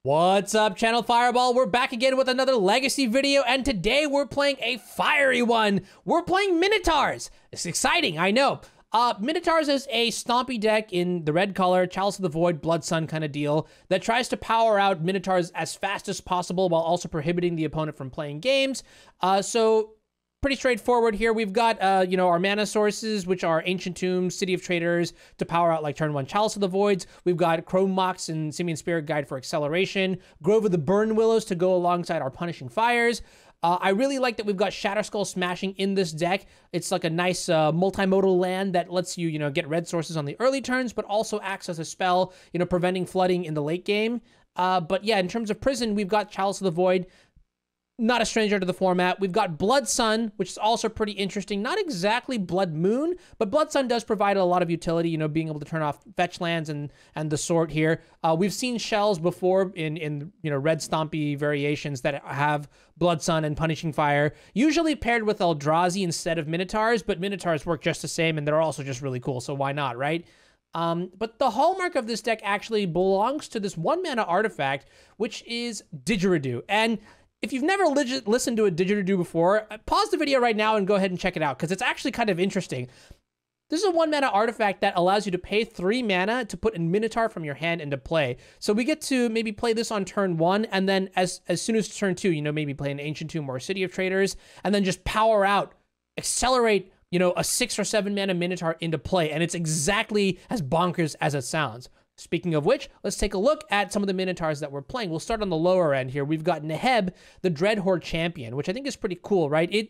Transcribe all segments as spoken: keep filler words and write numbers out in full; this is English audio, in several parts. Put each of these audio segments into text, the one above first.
What's up, Channel Fireball? We're back again with another Legacy video, and today we're playing a fiery one. We're playing Minotaurs. It's exciting, I know. Uh, Minotaurs is a stompy deck in the red color, Chalice of the Void, Blood Sun kind of deal that tries to power out Minotaurs as fast as possible while also prohibiting the opponent from playing games. Uh, so... Pretty straightforward here. We've got, uh, you know, our mana sources, which are Ancient Tombs, City of Traders, to power out like turn one Chalice of the Voids. We've got Chrome Mox and Simian Spirit Guide for acceleration. Grove of the Burn Willows to go alongside our Punishing Fires. Uh, I really like that we've got Shatterskull Smashing in this deck. It's like a nice uh, multimodal land that lets you, you know, get red sources on the early turns, but also acts as a spell, you know, preventing flooding in the late game. Uh, but yeah, in terms of Prison, we've got Chalice of the Void. Not a stranger to the format. We've got Blood Sun, which is also pretty interesting. Not exactly Blood Moon, but Blood Sun does provide a lot of utility, you know, being able to turn off fetch lands and and the sort here. Uh, we've seen shells before in, in, you know, red stompy variations that have Blood Sun and Punishing Fire, usually paired with Eldrazi instead of Minotaurs, but Minotaurs work just the same, and they're also just really cool, so why not, right? Um, but the hallmark of this deck actually belongs to this one mana artifact, which is Didgeridoo. And if you've never li- listened to a Didgeridoo before, pause the video right now and go ahead and check it out, because it's actually kind of interesting. This is a one mana artifact that allows you to pay three mana to put a Minotaur from your hand into play. So we get to maybe play this on turn one, and then as, as soon as turn two, you know, maybe play an Ancient Tomb or a City of Traders, and then just power out, accelerate, you know, a six or seven mana Minotaur into play. And it's exactly as bonkers as it sounds. Speaking of which, let's take a look at some of the Minotaurs that we're playing. We'll start on the lower end here. We've got Neheb, the Dreadhorde Champion, which I think is pretty cool, right? It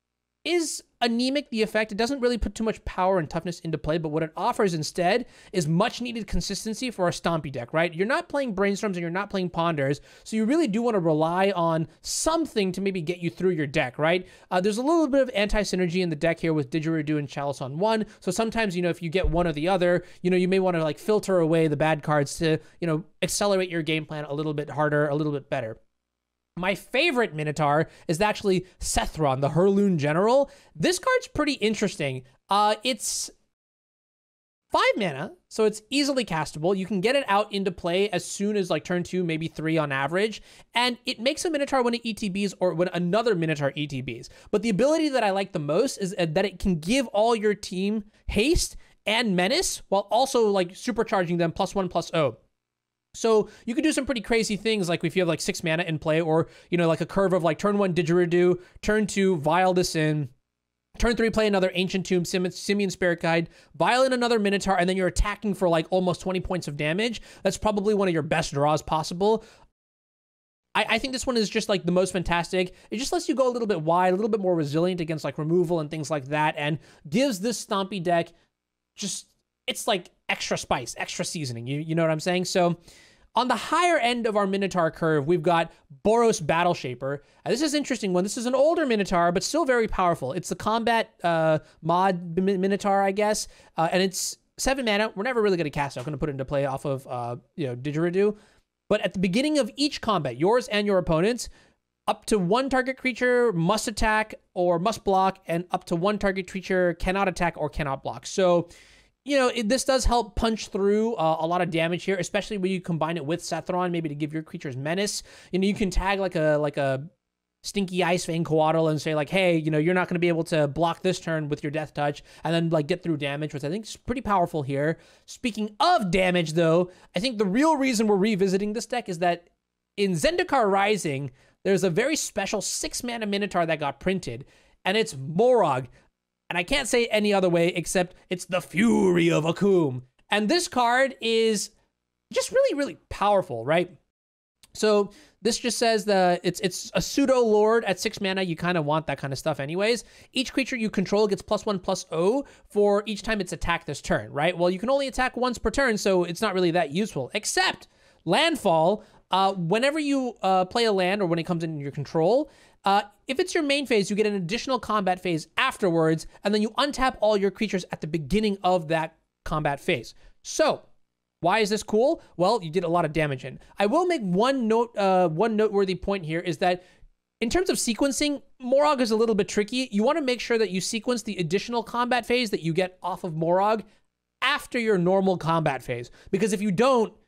is anemic, the effect. It doesn't really put too much power and toughness into play, but what it offers instead is much needed consistency for a stompy deck, right? You're not playing Brainstorms and you're not playing Ponders, so you really do want to rely on something to maybe get you through your deck, right? Uh, there's a little bit of anti-synergy in the deck here with Didgeridoo and Chalice on one, so sometimes, you know, if you get one or the other, you know, you may want to like filter away the bad cards to, you know, accelerate your game plan a little bit harder, a little bit better. My favorite Minotaur is actually Sethron, the Hurloon General. This card's pretty interesting. Uh, it's five mana, so it's easily castable. You can get it out into play as soon as like turn two, maybe three on average. And it makes a Minotaur when it E T Bs or when another Minotaur E T Bs. But the ability that I like the most is that it can give all your team haste and menace while also like supercharging them plus one plus oh. So you could do some pretty crazy things, like if you have like six mana in play, or, you know, like a curve of like turn one Didgeridoo, turn two Vial this in, turn three play another Ancient Tomb, Sim- Simian Spirit Guide, Vial in another Minotaur, and then you're attacking for like almost twenty points of damage. That's probably one of your best draws possible. I, I think this one is just like the most fantastic. It just lets you go a little bit wide, a little bit more resilient against like removal and things like that, and gives this stompy deck just, it's like extra spice, extra seasoning. You, you know what I'm saying? So on the higher end of our Minotaur curve, we've got Boros Battle Shaper. And this is an interesting one. This is an older Minotaur, but still very powerful. It's the combat uh, mod Minotaur, I guess. Uh, and it's seven mana. We're never really going to cast it. I'm going to put it into play off of, uh, you know, Didgeridoo. But at the beginning of each combat, yours and your opponent's, up to one target creature must attack or must block, and up to one target creature cannot attack or cannot block. So, you know, it, this does help punch through uh, a lot of damage here, especially when you combine it with Sethron, maybe to give your creatures menace. You know, you can tag like a like a Stinky Icefang Coatl and say like, hey, you know, you're not going to be able to block this turn with your Death Touch, and then like get through damage, which I think is pretty powerful here. Speaking of damage, though, I think the real reason we're revisiting this deck is that in Zendikar Rising, there's a very special six mana Minotaur that got printed, and it's Morog. And I can't say it any other way except it's the Fury of Akoum. And this card is just really, really powerful, right? So this just says that it's it's a pseudo lord at six mana. You kind of want that kind of stuff anyways. Each creature you control gets plus one plus oh for each time it's attacked this turn, right? Well, you can only attack once per turn, so it's not really that useful. Except landfall, uh, whenever you uh, play a land or when it comes in your control, Uh, if it's your main phase, you get an additional combat phase afterwards, and then you untap all your creatures at the beginning of that combat phase. So, why is this cool? Well, you did a lot of damage in. I will make one note, uh, one noteworthy point here is that in terms of sequencing, Morog is a little bit tricky. You want to make sure that you sequence the additional combat phase that you get off of Morog after your normal combat phase, because if you don't,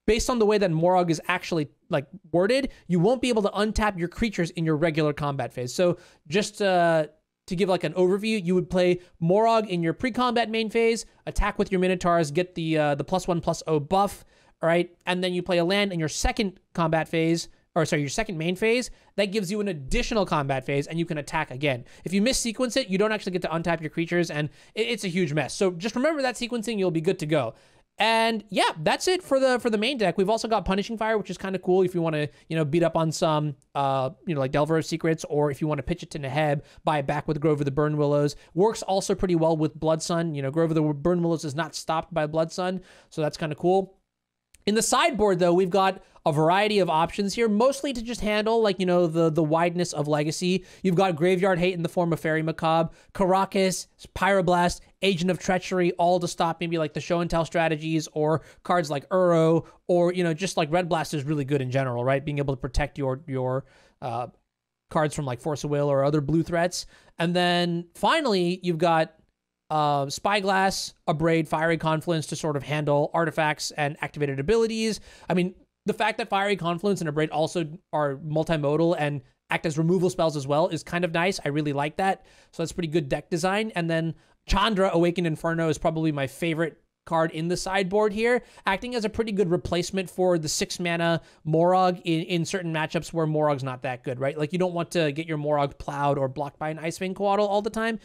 based on the way that Morog is actually like worded, you won't be able to untap your creatures in your regular combat phase. So just uh, to give like an overview, you would play Morog in your pre-combat main phase, attack with your Minotaurs, get the uh, the plus one plus O buff, all right? And then you play a land in your second combat phase, or sorry, your second main phase. That gives you an additional combat phase, and you can attack again. If you missequence it, you don't actually get to untap your creatures, and it, it's a huge mess. So just remember that sequencing, you'll be good to go. And yeah, that's it for the for the main deck. We've also got Punishing Fire, which is kind of cool if you want to, you know, beat up on some, uh, you know, like Delver of Secrets, or if you want to pitch it to Neheb, buy it back with Grove of the Burn Willows. Works also pretty well with Blood Sun. You know, Grove of the Burn Willows is not stopped by Blood Sun, so that's kind of cool. In the sideboard, though, we've got a variety of options here, mostly to just handle, like, you know, the, the wideness of Legacy. You've got Graveyard Hate in the form of Fairy Macabre, Karakas, Pyroblast, Agent of Treachery, all to stop maybe like the show and tell strategies, or cards like Uro, or, you know, just like Red Blast is really good in general, right? Being able to protect your, your uh, cards from like Force of Will or other blue threats. And then finally, you've got Uh, Spyglass, Abrade, Fiery Confluence to sort of handle artifacts and activated abilities. I mean, the fact that Fiery Confluence and Abrade also are multimodal and act as removal spells as well is kind of nice. I really like that. So that's pretty good deck design. And then Chandra, Awakened Inferno, is probably my favorite card in the sideboard here, acting as a pretty good replacement for the six mana Morog in, in certain matchups where Morog's not that good, right? Like, you don't want to get your Morog plowed or blocked by an Ice-Fang Coatl all the time.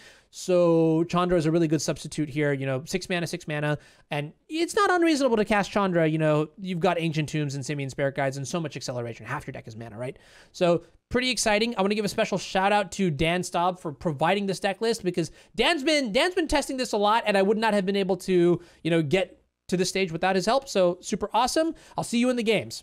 So Chandra is a really good substitute here, you know, six mana, six mana, and it's not unreasonable to cast Chandra. You know, you've got Ancient Tombs and Simian Spirit Guides and so much acceleration. Half your deck is mana, right? So pretty exciting. I want to give a special shout out to Dan Staub for providing this deck list, because Dan's been Dan's been testing this a lot, and I would not have been able to, you know, get to this stage without his help. So super awesome. I'll see you in the games.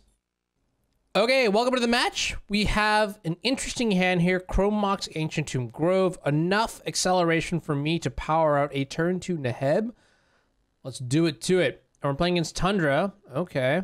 Okay, welcome to the match. We have an interesting hand here. Chrome Mox, Ancient Tomb Grove. Enough acceleration for me to power out a turn two Neheb. Let's do it to it. And we're playing against Tundra. Okay. A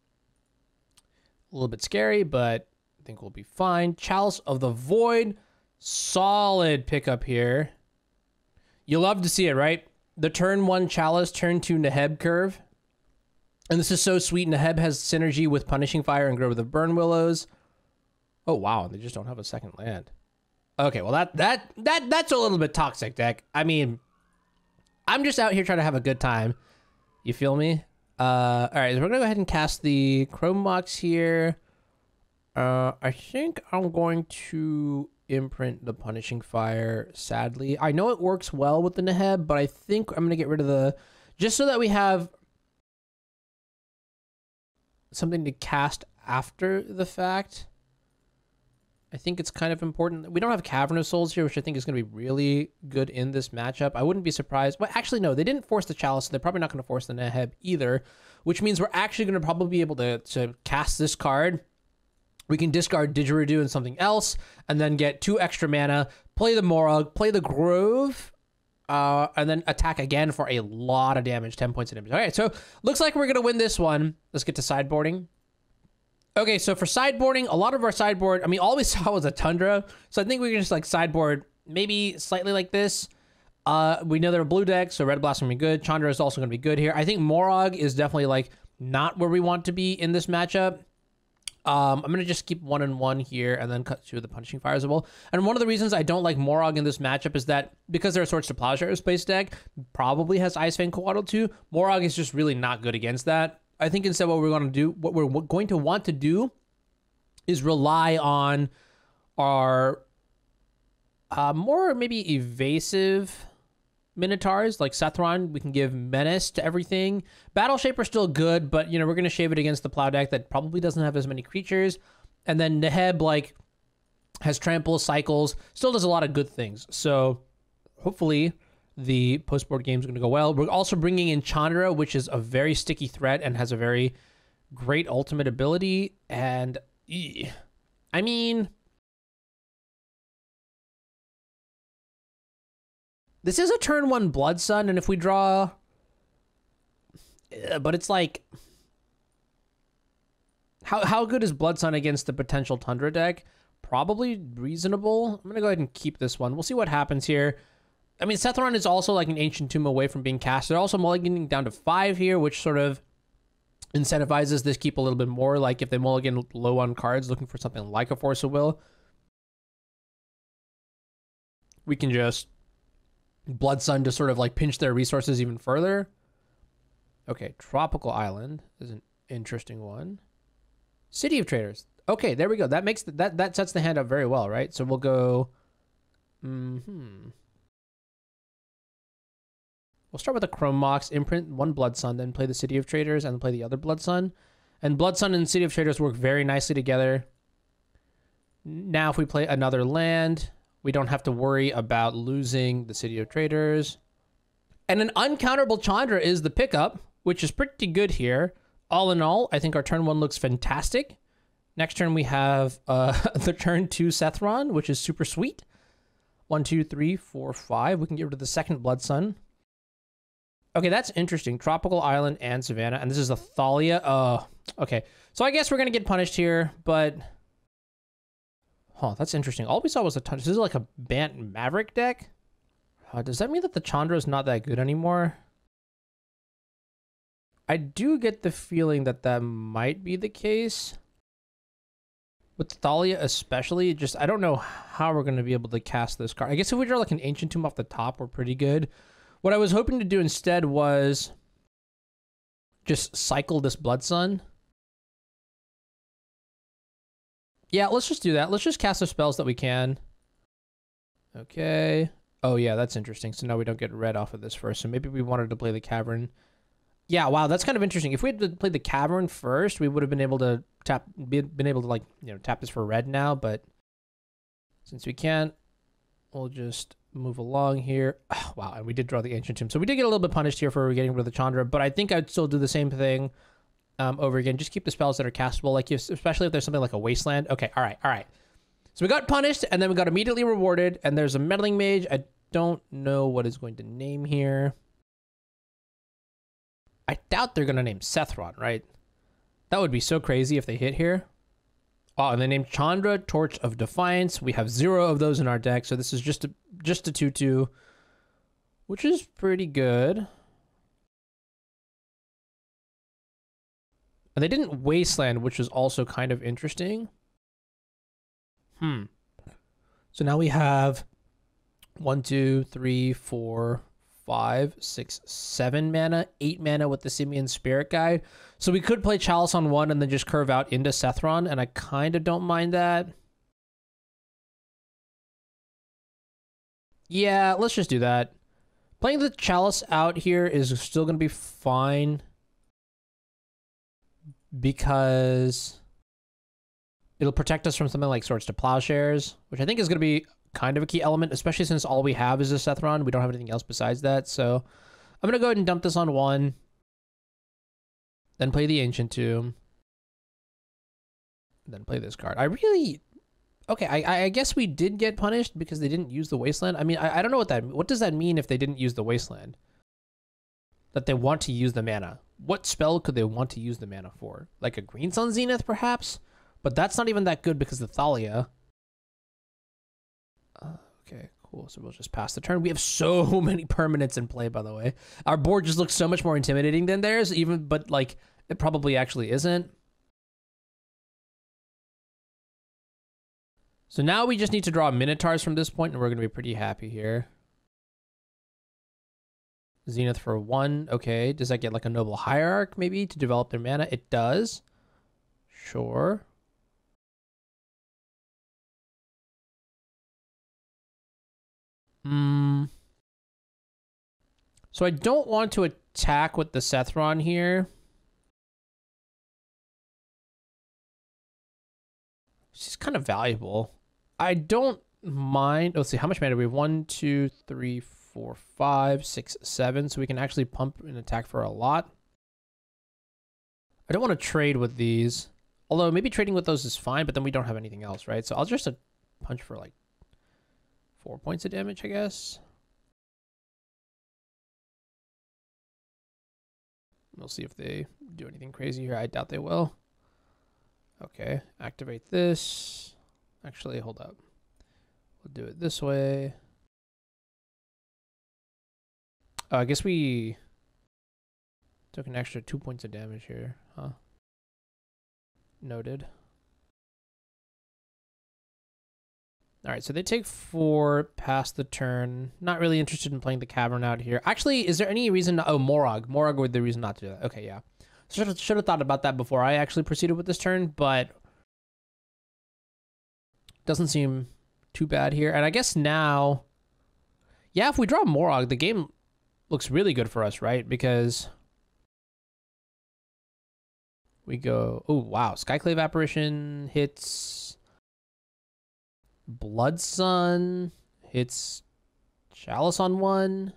little bit scary, but I think we'll be fine. Chalice of the Void. Solid pickup here. You love to see it, right? The turn one Chalice, turn two Neheb curve. And this is so sweet. Neheb has synergy with Punishing Fire and Grove of the Burn Willows. Oh, wow. They just don't have a second land. Okay, well, that that that that's a little bit toxic, deck. I mean, I'm just out here trying to have a good time. You feel me? Uh, all right, so we're going to go ahead and cast the Chrome Mox here. Uh, I think I'm going to imprint the Punishing Fire, sadly. I know it works well with the Neheb, but I think I'm going to get rid of the... Just so that we have something to cast after the fact. I think it's kind of important. We don't have Cavern of Souls here, which I think is going to be really good in this matchup. I wouldn't be surprised. Well, actually, no, they didn't force the Chalice. So they're probably not going to force the Neheb either, which means we're actually going to probably be able to, to cast this card. We can discard Didgeridoo and something else, and then get two extra mana, play the Morog, play the Grove, uh, and then attack again for a lot of damage, ten points of damage. All right, so looks like we're going to win this one. Let's get to sideboarding. Okay, so for sideboarding, a lot of our sideboard, I mean, all we saw was a Tundra, so I think we can just like sideboard maybe slightly like this. Uh, we know they're a blue deck, so Red Blast is going to be good. Chandra is also going to be good here. I think Morog is definitely like not where we want to be in this matchup. Um, I'm going to just keep one and one here and then cut to the Punishing Fire as well. And one of the reasons I don't like Morog in this matchup is that because they're a Swords to Plowshares based deck, probably has Ice-Fang Coatl too. Morog is just really not good against that. I think instead what we're going to do, what we're going to want to do is rely on our uh, more maybe evasive Minotaurs, like Sethron. We can give Menace to everything. Battle Shaper still good, but, you know, we're going to shave it against the Plow deck that probably doesn't have as many creatures. And then Neheb, like, has Trample, Cycles, still does a lot of good things. So, hopefully, the post-board game is going to go well. We're also bringing in Chandra, which is a very sticky threat and has a very great ultimate ability. And, I mean... This is a turn one Blood Sun, and if we draw... Uh, but it's like... How, how good is Blood Sun against the potential Tundra deck? Probably reasonable. I'm going to go ahead and keep this one. We'll see what happens here. I mean, Sethron is also like an Ancient Tomb away from being cast. They're also mulliganing down to five here, which sort of incentivizes this keep a little bit more. Like if they mulligan low on cards looking for something like a Force of Will, we can just Blood Sun to sort of like pinch their resources even further. Okay, Tropical Island is an interesting one. City of Traders. Okay, there we go. That makes the, that that sets the hand up very well, right? So we'll go. Hmm. We'll start with a Chrome Mox, imprint one Blood Sun, then play the City of Traders and play the other Blood Sun. And Blood Sun and City of Traders work very nicely together. Now, if we play another land, we don't have to worry about losing the City of Traders. And an uncounterable Chandra is the pickup, which is pretty good here. All in all, I think our turn one looks fantastic. Next turn, we have uh, the turn two Sethron, which is super sweet. One, two, three, four, five. We can get rid of the second Blood Sun. Okay, that's interesting. Tropical Island and Savannah. And this is a Thalia. Oh, okay. So I guess we're going to get punished here, but... Huh, that's interesting. All we saw was a ton. This is like a Bant Maverick deck. Uh, does that mean that the Chandra is not that good anymore? I do get the feeling that that might be the case. With Thalia especially, just I don't know how we're going to be able to cast this card. I guess if we draw like an Ancient Tomb off the top, we're pretty good. What I was hoping to do instead was just cycle this Blood Sun. Yeah, let's just do that. Let's just cast the spells that we can. Okay. Oh, yeah, that's interesting. So now we don't get red off of this first. So maybe we wanted to play the Cavern. Yeah, wow, that's kind of interesting. If we had played the Cavern first, we would have been able to tap, been able to like, you know, tap this for red now. But since we can't, we'll just move along here. Oh, wow, and we did draw the Ancient Tomb. So we did get a little bit punished here for getting rid of the Chandra. But I think I'd still do the same thing. Um, over again, just keep the spells that are castable, like if, especially if there's something like a Wasteland. Okay, all right, all right. So we got punished, and then we got immediately rewarded, and there's a Meddling Mage. I don't know what is going to name here. I doubt they're going to name Sethron, right? That would be so crazy if they hit here. Oh, and they named Chandra, Torch of Defiance. We have zero of those in our deck, so this is just a just a two two, which is pretty good. And they didn't Wasteland, which was also kind of interesting. Hmm. So now we have one, two, three, four, five, six, seven mana, eight mana with the Simian Spirit Guide. So we could play Chalice on one and then just curve out into Sethron, and I kind of don't mind that. Yeah, let's just do that. Playing the Chalice out here is still going to be fine, because it'll protect us from something like Swords to Plowshares, which I think is going to be kind of a key element, especially since all we have is a Sethron. We don't have anything else besides that. So I'm going to go ahead and dump this on one, then play the Ancient Tomb, then play this card. I really... Okay, I, I guess we did get punished because they didn't use the Wasteland. I mean, I, I don't know what that... What does that mean if they didn't use the Wasteland? That they want to use the mana. What spell could they want to use the mana for? Like a Green Sun Zenith, perhaps? But that's not even that good because of Thalia. Uh, okay, cool. So we'll just pass the turn. We have so many permanents in play, by the way. Our board just looks so much more intimidating than theirs, even, but like, it probably actually isn't. So now we just need to draw Minotaurs from this point, and we're going to be pretty happy here. Zenith for one. Okay, does that get like a Noble Hierarch maybe to develop their mana? It does. Sure. Hmm. So I don't want to attack with the Sethron here. She's kind of valuable. I don't mind. Let's see, how much mana do we have? One, two, three, four, five, six, seven. So we can actually pump an attack for a lot. I don't want to trade with these. Although maybe trading with those is fine, but then we don't have anything else, right? So I'll just uh, punch for like four points of damage, I guess. We'll see if they do anything crazy here. I doubt they will. Okay, activate this. Actually, hold up. We'll do it this way. Uh, I guess we... Took an extra two points of damage here, huh? Noted. All right, so they take four past the turn. Not really interested in playing the Cavern out here. Actually, is there any reason? To, oh, Morog. Morog would be the reason not to do that. Okay, yeah. Should have, should have thought about that before I actually proceeded with this turn, but doesn't seem too bad here. And I guess now, yeah, if we draw Morog, the game looks really good for us, right? Because we go, oh, wow. Skyclave Apparition hits Blood Sun, hits Chalice on one.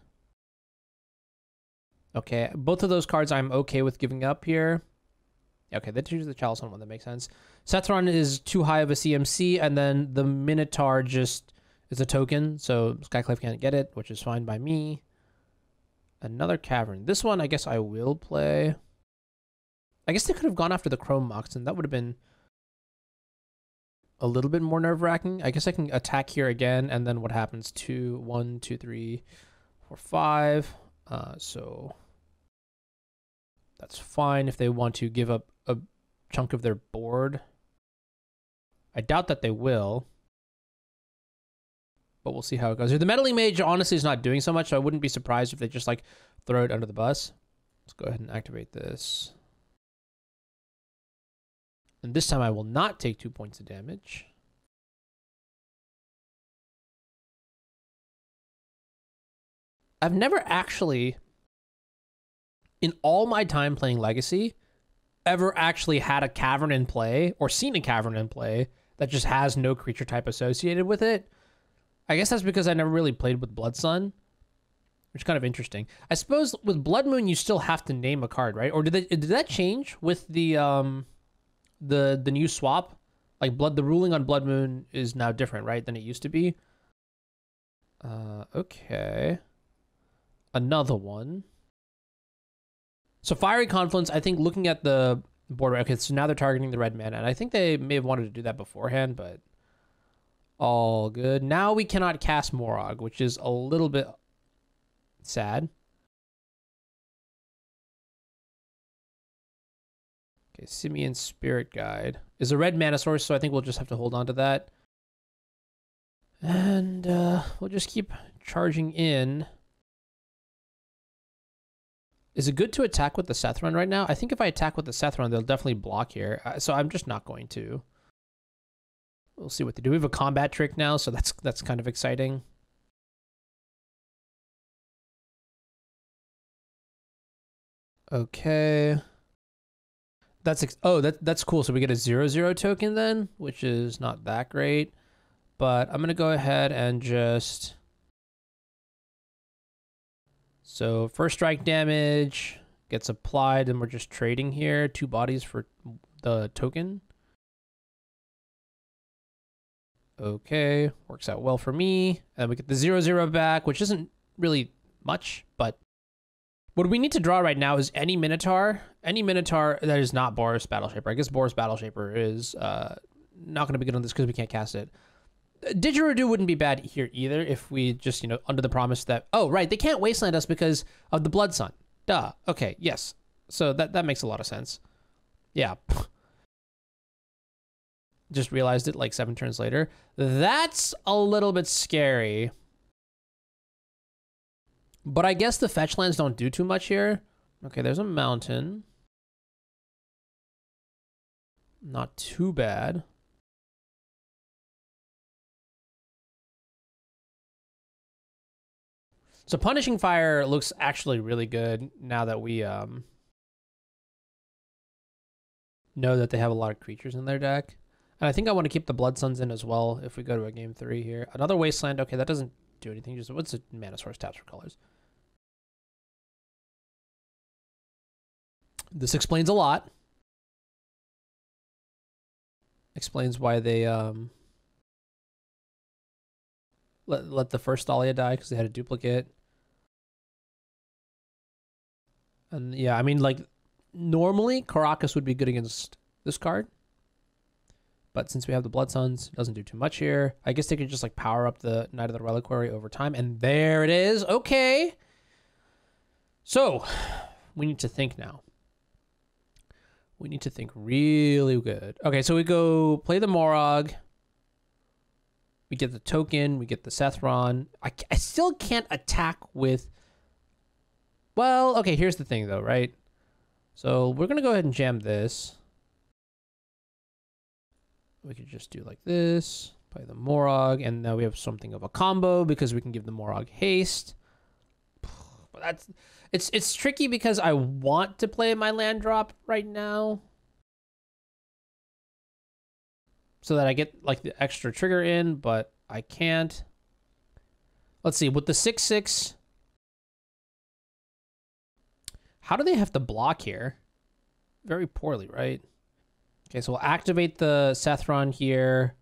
Okay, both of those cards I'm okay with giving up here. Okay, they choose the Chalice on one, that makes sense. Sethron is too high of a C M C, and then the Minotaur just is a token, so Skyclave can't get it, which is fine by me. Another Cavern. This one, I guess I will play. I guess they could have gone after the Chrome Moxen. That would have been a little bit more nerve-wracking. I guess I can attack here again, and then what happens? Two, one, two, three, four, five. Uh, so that's fine if they want to give up a chunk of their board. I doubt that they will, but we'll see how it goes. The Meddling Mage honestly is not doing so much, so I wouldn't be surprised if they just like throw it under the bus. Let's go ahead and activate this. And this time I will not take two points of damage. I've never actually, in all my time playing Legacy, ever actually had a Cavern in play or seen a Cavern in play that just has no creature type associated with it. I guess that's because I never really played with Blood Sun, which is kind of interesting. I suppose with Blood Moon you still have to name a card, right? Or did they, did that change with the um the the new swap? Like blood, the ruling on Blood Moon is now different, right, than it used to be. Uh, okay. Another one. So Fiery Confluence, I think looking at the board, okay, so now they're targeting the red mana, and I think they may have wanted to do that beforehand, but all good. Now we cannot cast Morog, which is a little bit sad. Okay, Simian Spirit Guide is a red mana source, so I think we'll just have to hold on to that. And uh, we'll just keep charging in. Is it good to attack with the Sethron right now? I think if I attack with the Sethron, they'll definitely block here. So I'm just not going to. We'll see what they do. We have a combat trick now, so that's that's kind of exciting. Okay. That's ex oh that that's cool. So we get a zero zero token then, which is not that great. But I'm gonna go ahead and just. So first strike damage gets applied, and we're just trading here. Two bodies for the token. Okay, works out well for me. And we get the zero zero back, which isn't really much, but what we need to draw right now is any Minotaur, any Minotaur that is not Boros Battleshaper. I guess Boros Battleshaper is uh, not going to be good on this because we can't cast it. Didgeridoo wouldn't be bad here either if we just, you know, under the promise that, oh, right, they can't Wasteland us because of the Blood Sun. Duh. Okay, yes. So that, that makes a lot of sense. Yeah. Just realized it like seven turns later. That's a little bit scary. But I guess the fetch lands don't do too much here. Okay, there's a mountain. Not too bad. So Punishing Fire looks actually really good now that we um, know that they have a lot of creatures in their deck. And I think I want to keep the Blood Suns in as well if we go to a game three here. Another Wasteland. Okay, that doesn't do anything. Just what's a mana source taps for colors? This explains a lot. Explains why they um, let, let the first Dahlia die because they had a duplicate. And yeah, I mean, like, normally Karakas would be good against this card. But since we have the Blood Suns, it doesn't do too much here. I guess they could just like power up the Knight of the Reliquary over time. And there it is. Okay. So we need to think now. We need to think really good. Okay, so we go play the Morog. We get the token. We get the Sethron. I, I still can't attack with... Well, okay, here's the thing, though, right? So we're going to go ahead and jam this. We could just do like this. Play the Morog. And now we have something of a combo because we can give the Morog haste. But that's... It's it's tricky because I want to play my land drop right now, so that I get like the extra trigger in, but I can't. Let's see, with the six six, how do they have to block here? Very poorly, right? Okay, so we'll activate the Sethron here.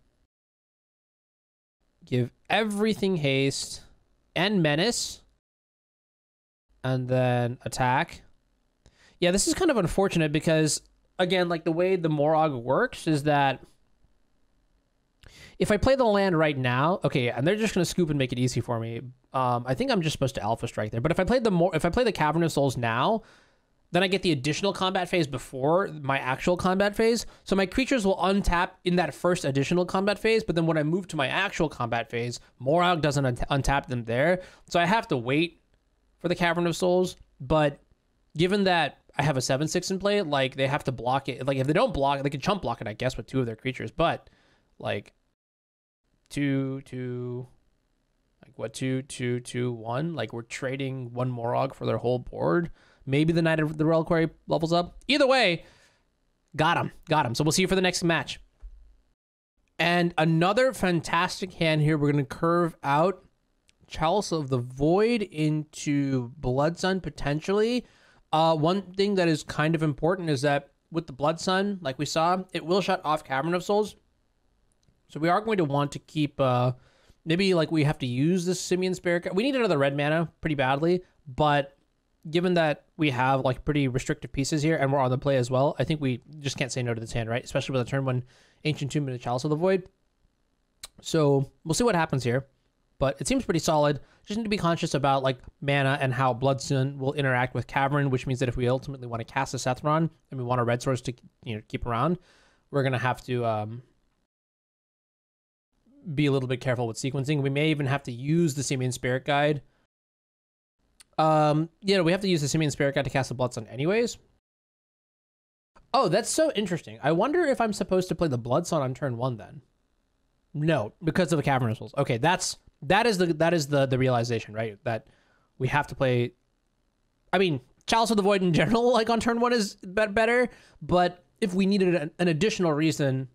Give everything haste and menace. And then attack. Yeah, this is kind of unfortunate because, again, like the way the Morog works is that if I play the land right now, okay, and they're just gonna scoop and make it easy for me. Um, I think I'm just supposed to Alpha Strike there. But if I played the more, if I play the Cavern of Souls now, then I get the additional combat phase before my actual combat phase. So my creatures will untap in that first additional combat phase. But then when I move to my actual combat phase, Morog doesn't un untap them there. So I have to wait for the Cavern of Souls, but given that I have a seven six in play, like they have to block it. Like if they don't block it, they can chump block it, I guess, with two of their creatures. But like two, two, like what, two, two, two, one. Like we're trading one Morog for their whole board. Maybe the Knight of the Reliquary levels up. Either way, got him, got him. So we'll see you for the next match. And another fantastic hand here. We're gonna curve out Chalice of the Void into Blood Sun potentially. Uh, one thing that is kind of important is that with the Blood Sun, like we saw, it will shut off Cavern of Souls. So we are going to want to keep, uh, maybe like we have to use this Simian Spirit. We need another red mana pretty badly, but given that we have like pretty restrictive pieces here and we're on the play as well, I think we just can't say no to this hand, right? Especially with a turn one Ancient Tomb and a Chalice of the Void. So we'll see what happens here. But it seems pretty solid. Just need to be conscious about like mana and how Blood Sun will interact with Cavern, which means that if we ultimately want to cast a Sethron and we want a red source to, you know, keep around, we're gonna have to um, be a little bit careful with sequencing. We may even have to use the Simian Spirit Guide. Um, you know, we have to use the Simian Spirit Guide to cast the Blood Sun anyways. Oh, that's so interesting. I wonder if I'm supposed to play the Blood Sun on turn one then. No, because of the Cavern of Souls. Okay, that's that is the that is the the realization, right? That we have to play. I mean, Chalice of the Void in general, like on turn one, is better. But if we needed an, an additional reason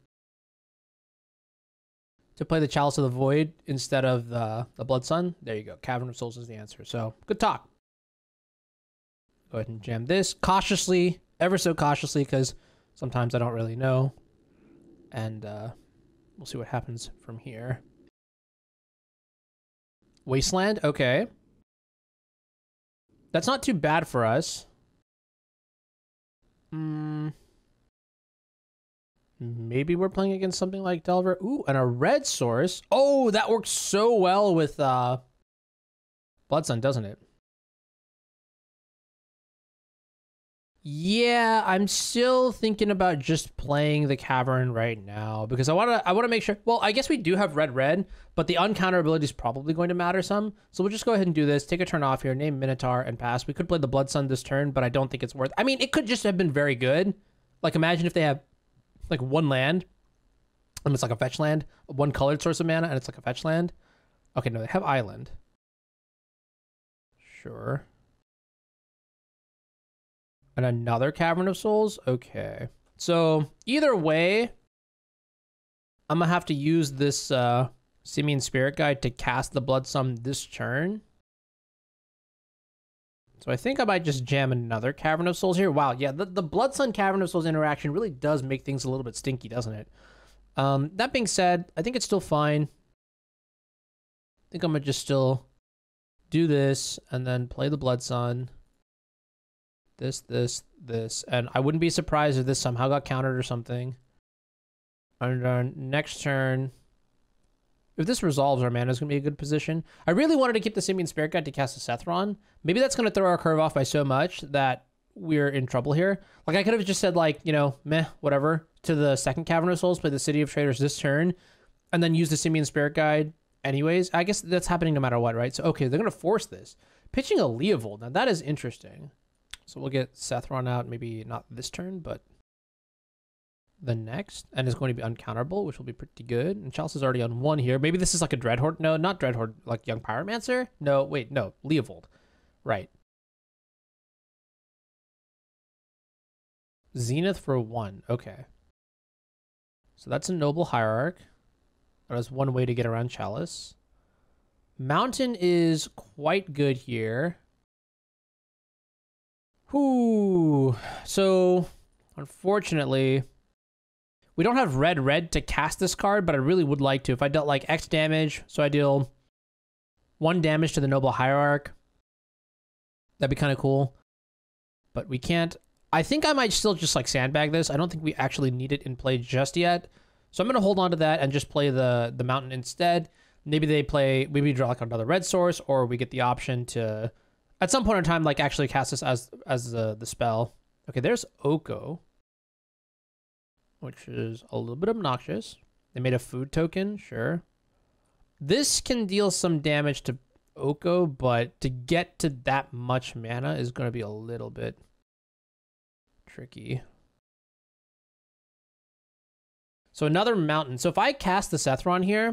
to play the Chalice of the Void instead of the the Blood Sun, there you go. Cavern of Souls is the answer. So good talk. Go ahead and jam this cautiously, ever so cautiously, because sometimes I don't really know, and uh, we'll see what happens from here. Wasteland, okay. That's not too bad for us. Hmm. Maybe we're playing against something like Delver. Ooh, and a red source. Oh, that works so well with uh, Blood Sun, doesn't it? Yeah, I'm still thinking about just playing the Cavern right now because I want to I want to make sure. Well, I guess we do have red red, but the uncounter ability is probably going to matter some. So we'll just go ahead and do this. Take a turn off here, name Minotaur and pass. We could play the Blood Sun this turn, but I don't think it's worth. I mean, it could just have been very good. Like imagine if they have like one land and it's like a fetch land, one colored source of mana and it's like a fetch land. Okay, no, they have island. Sure. And another Cavern of Souls? Okay. So, either way, I'm going to have to use this uh, Simian Spirit Guide to cast the Blood Sun this turn. So I think I might just jam another Cavern of Souls here. Wow, yeah, the, the Blood Sun Cavern of Souls interaction really does make things a little bit stinky, doesn't it? Um, that being said, I think it's still fine. I think I'm going to just still do this and then play the Blood Sun. This, this, this. And I wouldn't be surprised if this somehow got countered or something. And then next turn, if this resolves, our mana is going to be a good position. I really wanted to keep the Simian Spirit Guide to cast a Sethron. Maybe that's going to throw our curve off by so much that we're in trouble here. Like, I could have just said, like, you know, meh, whatever, to the second Cavern of Souls, play the City of Traders this turn, and then use the Simian Spirit Guide anyways. I guess that's happening no matter what, right? So, okay, they're going to force this. Pitching a Leovold. Now, that is interesting. So we'll get Sethron out, maybe not this turn, but the next. And it's going to be uncounterable, which will be pretty good. And Chalice is already on one here. Maybe this is like a Dreadhorde. No, not Dreadhorde, like Young Pyromancer. No, wait, no, Leovold. Right. Zenith for one. Okay. So that's a Noble Hierarch. That is one way to get around Chalice. Mountain is quite good here. Whoo. So, unfortunately, we don't have red red to cast this card, but I really would like to. If I dealt like X damage, so I deal one damage to the Noble Hierarch, that'd be kind of cool. But we can't. I think I might still just like sandbag this. I don't think we actually need it in play just yet. So I'm going to hold on to that and just play the, the Mountain instead. Maybe they play, maybe draw like another red source, or we get the option to, at some point in time, like actually cast this as as the, the spell. Okay, there's Oko, which is a little bit obnoxious. They made a food token, sure. This can deal some damage to Oko, but to get to that much mana is going to be a little bit tricky. So another Mountain. So if I cast the Sethron here,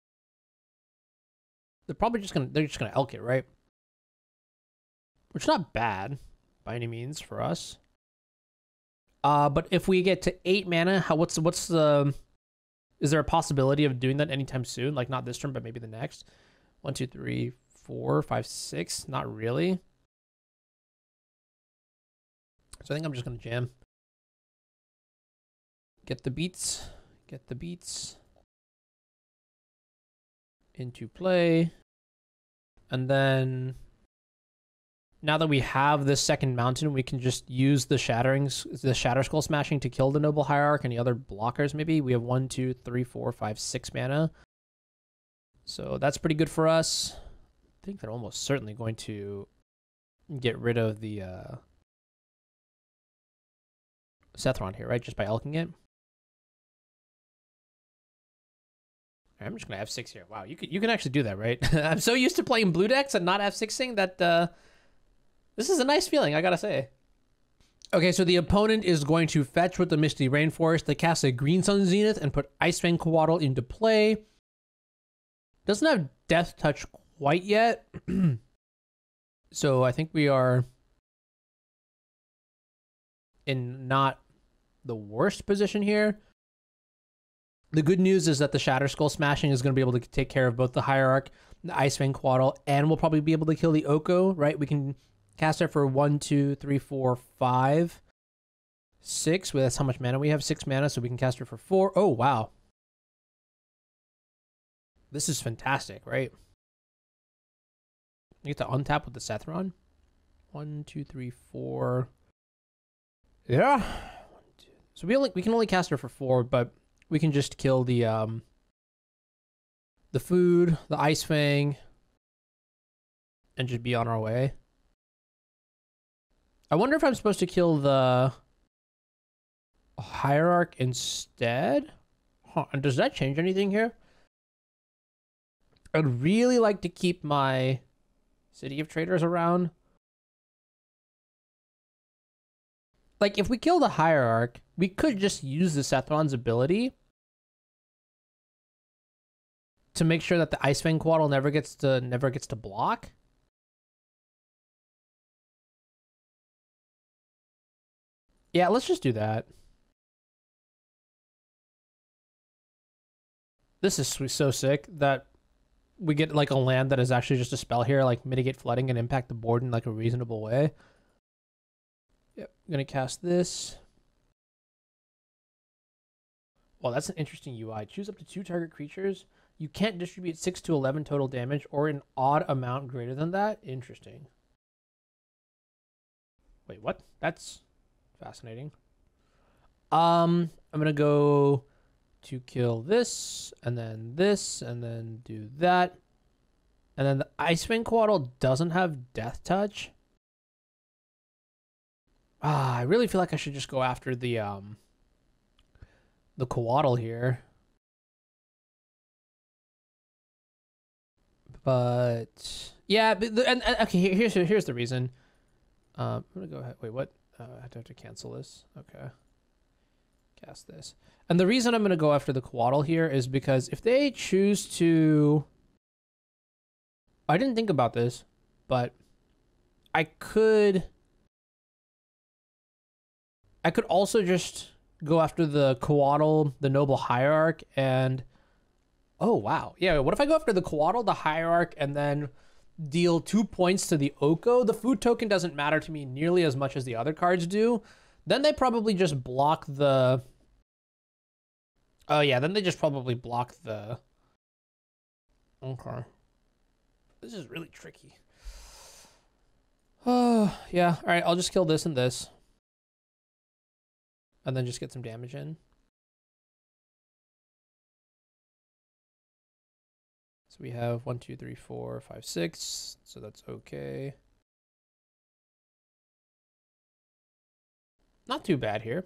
they're probably just gonna they're just gonna elk it, right? Which is not bad by any means for us. Uh, but if we get to eight mana, how what's what's the is there a possibility of doing that anytime soon? Like not this turn, but maybe the next. One, two, three, four, five, six. Not really. So I think I'm just gonna jam. Get the beats. Get the beats into play. And then now that we have this second Mountain, we can just use the shatterings, the Shatter Skull Smashing to kill the Noble Hierarch and the other blockers maybe. We have one, two, three, four, five, six mana. So that's pretty good for us. I think they're almost certainly going to get rid of the uh, Sethron here, right? Just by elking it. I'm just gonna F six here. Wow, you can you can actually do that, right? I'm so used to playing blue decks and not F sixing that uh, this is a nice feeling, I gotta say. Okay, so the opponent is going to fetch with the Misty Rainforest. They cast a Green Sun Zenith and put Icefang Coatl into play. Doesn't have Death Touch quite yet. So I think we are in not the worst position here. The good news is that the Shatter Skull Smashing is going to be able to take care of both the Hierarch, the Icefang Coatl, and we'll probably be able to kill the Oko, right? We can cast it for one, two, three, four, five, six. Well, that's how much mana we have. Six mana, so we can cast her for four. Oh, wow. This is fantastic, right? You get to untap with the Sethron. One, two, three, four. Yeah. So we only we can only cast her for four, but we can just kill the um the food, the Icefang, and just be on our way. I wonder if I'm supposed to kill the Hierarch instead? Huh, and does that change anything here? I'd really like to keep my City of Traders around. Like, if we kill the Hierarch, we could just use the Sethron's ability to make sure that the Icefang Coatl never gets to never gets to block. Yeah, let's just do that. This is so sick that we get like a land that is actually just a spell here, like mitigate flooding and impact the board in like a reasonable way. Yep, I'm gonna cast this. Well, that's an interesting U I. Choose up to two target creatures. You can't distribute six to eleven total damage or an odd amount greater than that. Interesting. Wait, what? That's fascinating. Um, I'm gonna go to kill this, and then this, and then do that. And then the Icefang Coatl doesn't have Death Touch. Ah, I really feel like I should just go after the um the Coatl here. But yeah, but the, and, and okay, here's here's the reason. Um, I'm gonna go ahead. Wait, what? Uh, I have to, have to cancel this. Okay, cast this. And the reason I'm gonna go after the Coatl here is because if they choose to, I didn't think about this, but I could, I could also just go after the Coatl, the Noble Hierarch, and oh wow, yeah. What if I go after the Coatl, the Hierarch, and then deal two points to the Oko? The food token doesn't matter to me nearly as much as the other cards do. Then they probably just block the. Oh yeah, then they just probably block the. Okay. This is really tricky. Oh yeah. All right, I'll just kill this and this, and then just get some damage in. So we have one, two, three, four, five, six. So that's okay. Not too bad here.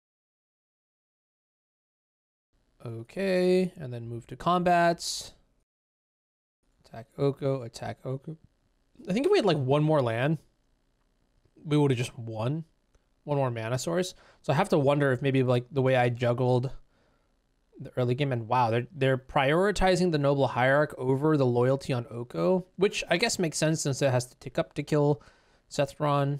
Okay, and then move to combats. Attack Oko, attack Oko. I think if we had like one more land, we would have just won. One more mana source. So I have to wonder if maybe like the way I juggled the early game, and wow, they're they're prioritizing the Noble Hierarch over the loyalty on Oko, which I guess makes sense since it has to tick up to kill Sethron.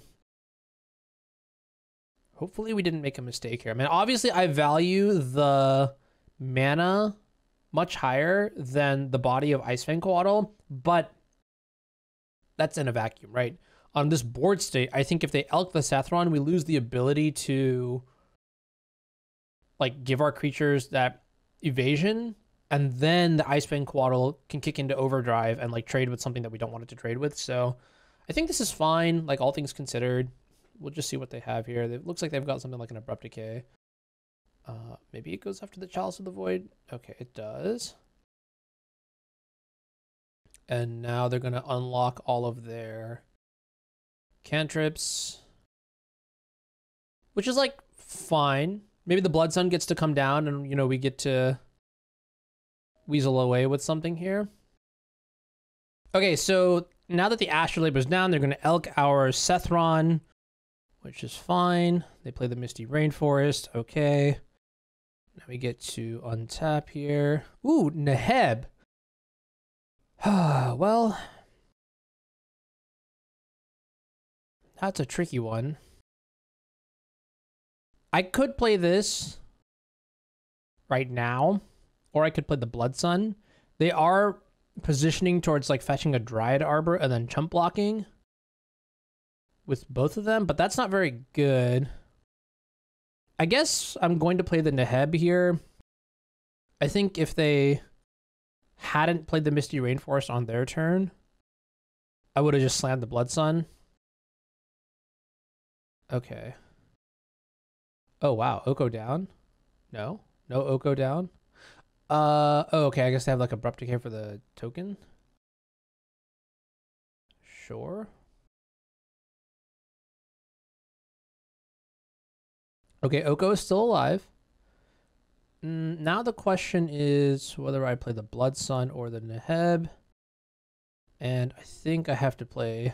Hopefully we didn't make a mistake here. I mean, obviously I value the mana much higher than the body of Icefang Coatl, but that's in a vacuum, right? On this board state, I think if they elk the Sethron, we lose the ability to like give our creatures that evasion, and then the Icefang Coatl can kick into overdrive and like trade with something that we don't want it to trade with. So I think this is fine, like all things considered. We'll just see what they have here. It looks like they've got something like an Abrupt Decay. Uh, maybe it goes after the Chalice of the Void. Okay, it does. And now they're going to unlock all of their cantrips, which is like fine. Maybe the Blood Sun gets to come down and, you know, we get to weasel away with something here. Okay, so now that the Astrolabe is down, they're going to elk our Sethron, which is fine. They play the Misty Rainforest. Okay. Now we get to untap here. Ooh, Neheb. Well, that's a tricky one. I could play this right now, or I could play the Blood Sun. They are positioning towards like fetching a Dryad Arbor and then chump blocking with both of them, but that's not very good. I guess I'm going to play the Neheb here. I think if they hadn't played the Misty Rainforest on their turn, I would have just slammed the Blood Sun. Okay. Oh, wow. Oko down? No? No Oko down? Uh, oh, okay. I guess they have like Abrupt Decay for the token. Sure. Okay, Oko is still alive. Mm, now the question is whether I play the Blood Sun or the Neheb. And I think I have to play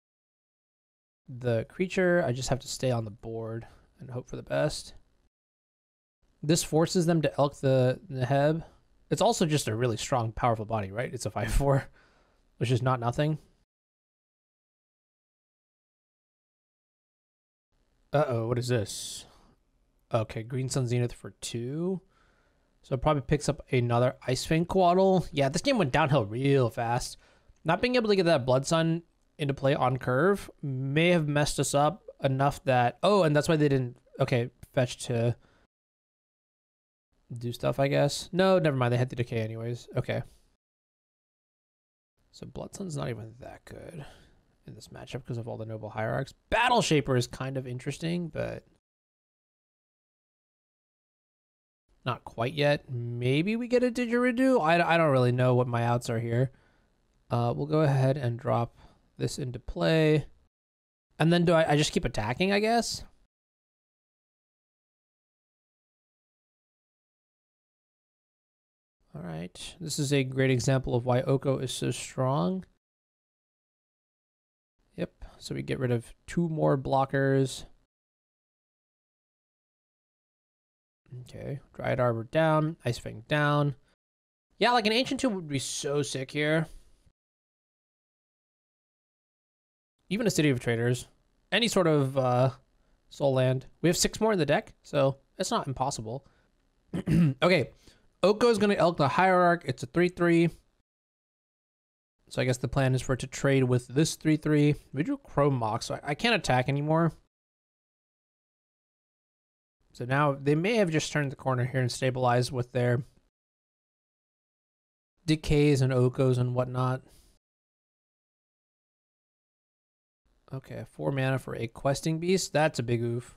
the creature. I just have to stay on the board and hope for the best. This forces them to elk the Neheb. It's also just a really strong, powerful body, right? It's a five four, which is not nothing. Uh-oh, what is this? Okay, Green Sun Zenith for two. So it probably picks up another Icefang Coatl. Yeah, this game went downhill real fast. Not being able to get that Blood Sun into play on curve may have messed us up enough that... Oh, and that's why they didn't... Okay, fetch to do stuff, I guess. No, never mind. They had the Decay anyways. Okay. So Blood Sun's not even that good in this matchup because of all the Noble Hierarchs. Battle Shaper is kind of interesting, but... not quite yet. Maybe we get a Didgeridoo? I, I don't really know what my outs are here. Uh, we'll go ahead and drop this into play. And then do I, I just keep attacking, I guess? All right. This is a great example of why Oko is so strong. Yep. So we get rid of two more blockers. Okay. Dryad Arbor down. Ice Fang down. Yeah, like an Ancient Tomb would be so sick here. Even a City of Traders. Any sort of uh, soul land. We have six more in the deck, so it's not impossible. Okay. Oko is going to Elk the Hierarch. It's a three three. So I guess the plan is for it to trade with this three three. We drew Chrome Mox, so I, I can't attack anymore. So now they may have just turned the corner here and stabilized with their decays and Okos and whatnot. Okay, four mana for a Questing Beast. That's a big oof.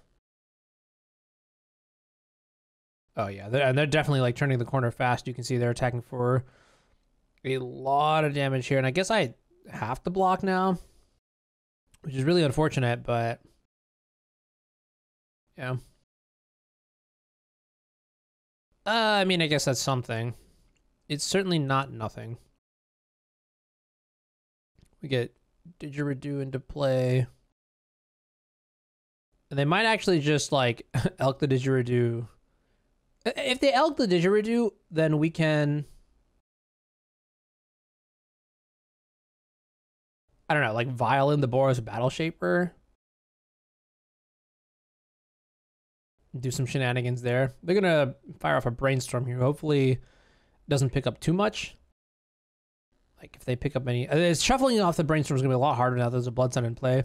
Oh yeah, they're, and they're definitely like turning the corner fast. You can see they're attacking for a lot of damage here. And I guess I have to block now, which is really unfortunate, but yeah. Uh, I mean, I guess that's something. It's certainly not nothing. We get Didgeridoo into play. And they might actually just like Elk the Didgeridoo. If they Elk the Didgeridoo, then we can... I don't know, like Violin the Boros Battle Shaper. Do some shenanigans there. They're gonna fire off a Brainstorm here. Hopefully it doesn't pick up too much. Like if they pick up any... It's shuffling off the Brainstorm is gonna be a lot harder now that there's a Blood Sun in play.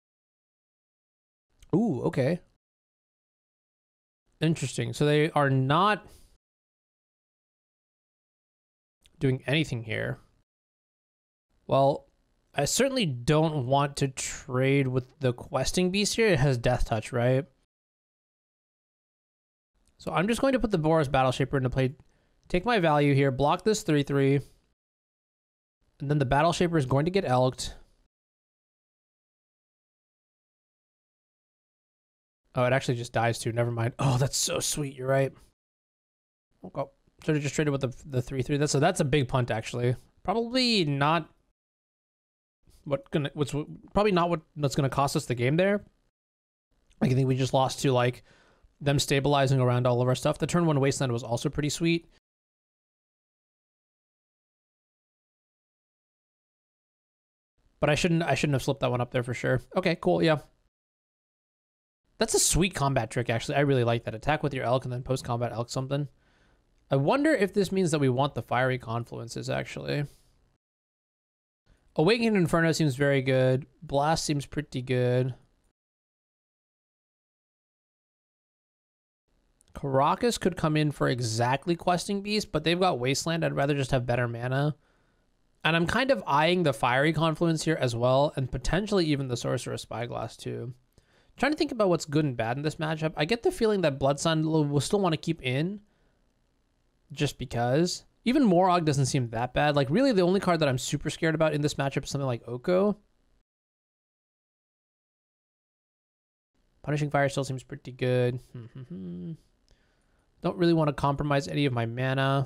Ooh, okay. Interesting. So they are not doing anything here. Well, I certainly don't want to trade with the Questing Beast here. It has Death Touch, right? So I'm just going to put the Boros Battle Shaper into play. Take my value here, block this three three. And then the Battle Shaper is going to get elked. Oh, it actually just dies too. Never mind. Oh, that's so sweet. You're right. Okay. Should have just traded with the the three three. That's a, that's a big punt, actually. Probably not what gonna what's probably not what that's gonna cost us the game there. Like, I think we just lost to like them stabilizing around all of our stuff. The turn one Wasteland was also pretty sweet. But I shouldn't I shouldn't have slipped that one up there for sure. Okay, cool. Yeah. That's a sweet combat trick, actually. I really like that. Attack with your elk and then post-combat elk something. I wonder if this means that we want the Fiery Confluences, actually. Awakened Inferno seems very good. Blast seems pretty good. Karakas could come in for exactly Questing Beast, but they've got Wasteland. I'd rather just have better mana. And I'm kind of eyeing the Fiery Confluence here as well, and potentially even the Sorcerer's Spyglass too. Trying to think about what's good and bad in this matchup. I get the feeling that Blood Sun will still want to keep in just because. Even Morog doesn't seem that bad. Like, really, the only card that I'm super scared about in this matchup is something like Oko. Punishing Fire still seems pretty good. Don't really want to compromise any of my mana.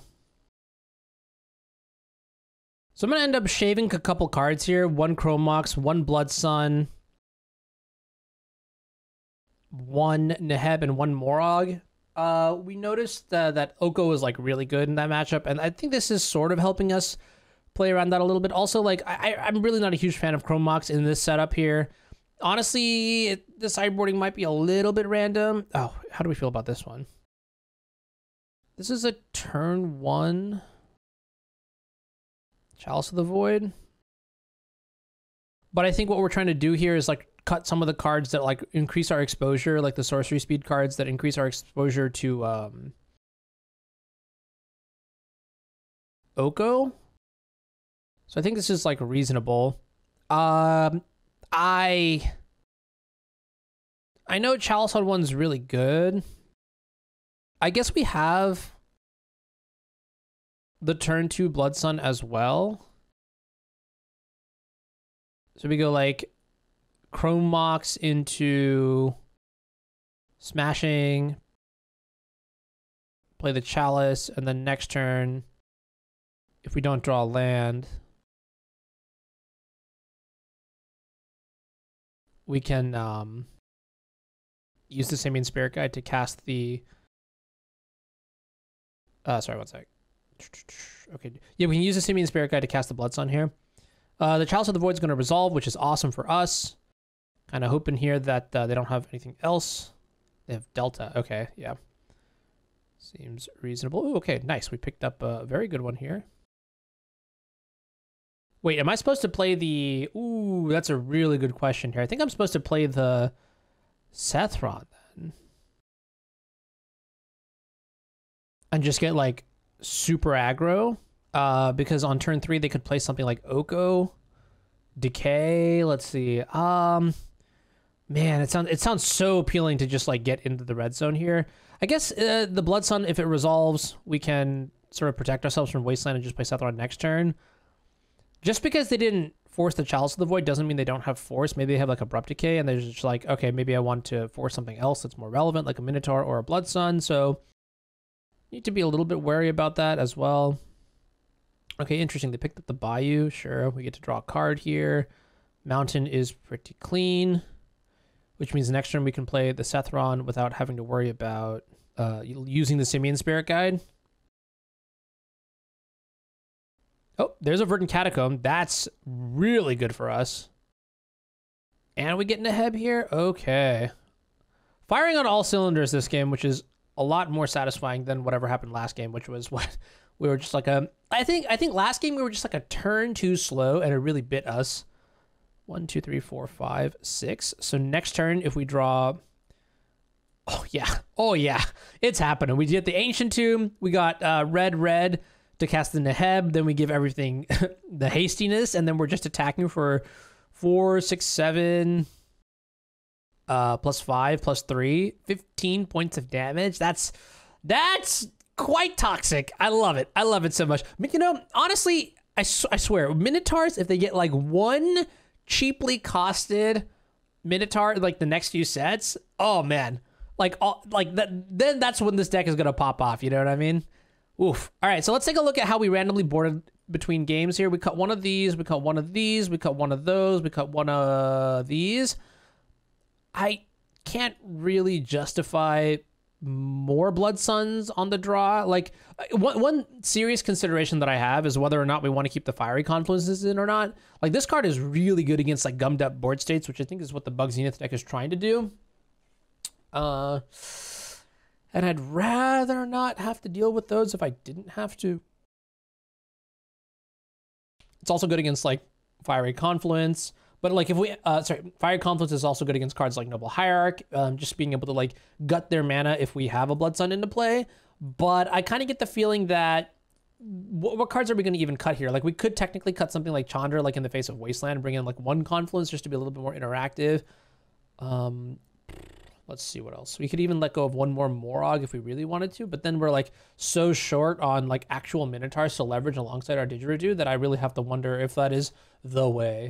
So I'm going to end up shaving a couple cards here. One Chrome Mox, one Blood Sun, one Neheb, and one Morog. Uh, we noticed uh, that Oko is like really good in that matchup, and I think this is sort of helping us play around that a little bit. Also, like I, I'm really not a huge fan of Chrome Mox in this setup here. Honestly, it, the sideboarding might be a little bit random. Oh, how do we feel about this one? This is a turn one Chalice of the Void. But I think what we're trying to do here is like cut some of the cards that like increase our exposure, like the sorcery speed cards that increase our exposure to um, Oko. So I think this is like reasonable. Um, I I know Chalice on one's really good. I guess we have the turn two Blood Sun as well. So we go like Chrome Mox into smashing, play the Chalice, and then next turn, if we don't draw land, we can um, use the Simian Spirit Guide to cast the... Uh, sorry, one sec. Okay, yeah, we can use the Simian Spirit Guide to cast the Blood Sun here. Uh, the Chalice of the Void is going to resolve, which is awesome for us. Kind of hoping here that uh, they don't have anything else. They have Delta. Okay, yeah. Seems reasonable. Ooh, okay, nice. We picked up a very good one here. Wait, am I supposed to play the... Ooh, that's a really good question here. I think I'm supposed to play the Sethron then. And just get, like, super aggro. Uh, because on turn three, they could play something like Oko. Decay. Let's see. Um... Man, it sounds it sounds so appealing to just like get into the red zone here. I guess uh, the Blood Sun, if it resolves, we can sort of protect ourselves from Wasteland and just play Sethron next turn. Just because they didn't force the Chalice of the Void doesn't mean they don't have force. Maybe they have like Abrupt Decay and they're just like, okay, maybe I want to force something else that's more relevant, like a Minotaur or a Blood Sun. So need to be a little bit wary about that as well. Okay, interesting. They picked up the Bayou. Sure, we get to draw a card here. Mountain is pretty clean. Which means next turn we can play the Sethron without having to worry about uh, using the Simian Spirit Guide. Oh, there's a Verdant Catacomb. That's really good for us. And we get into Heb here? Okay. Firing on all cylinders this game, which is a lot more satisfying than whatever happened last game, which was what we were just like a... I think, I think last game we were just like a turn too slow and it really bit us. One, two, three, four, five, six. So next turn, if we draw... Oh, yeah. Oh, yeah. It's happening. We get the Ancient Tomb. We got uh, red, red to cast the Neheb. Then we give everything the hastiness. And then we're just attacking for four, six, seven, uh, plus five, plus three. fifteen points of damage. That's... That's quite toxic. I love it. I love it so much. I mean, you know, honestly, I, I swear, Minotaurs, if they get like one... cheaply costed Minotaur like the next few sets, oh man, like all like that, then that's when this deck is gonna pop off, you know what I mean? Oof. All right, so let's take a look at how we randomly boarded between games here. We cut one of these, we cut one of these, we cut one of those, we cut one of these. I can't really justify more Blood Suns on the draw. Like one, one serious consideration that I have is whether or not we want to keep the Fiery Confluences in or not. Like this card is really good against like gummed up board states, which I think is what the Bug Zenith deck is trying to do. Uh, and I'd rather not have to deal with those if I didn't have to. It's also good against like Fiery Confluence. But like if we, uh, sorry, Fiery Confluence is also good against cards like Noble Hierarch, um, just being able to like gut their mana if we have a Blood Sun into play. But I kind of get the feeling that, what, what cards are we going to even cut here? Like we could technically cut something like Chandra, like in the face of Wasteland, bring in like one Confluence just to be a little bit more interactive. Um, let's see what else. We could even let go of one more Morog if we really wanted to, but then we're like so short on like actual Minotaurs to leverage alongside our Didgeridoo that I really have to wonder if that is the way.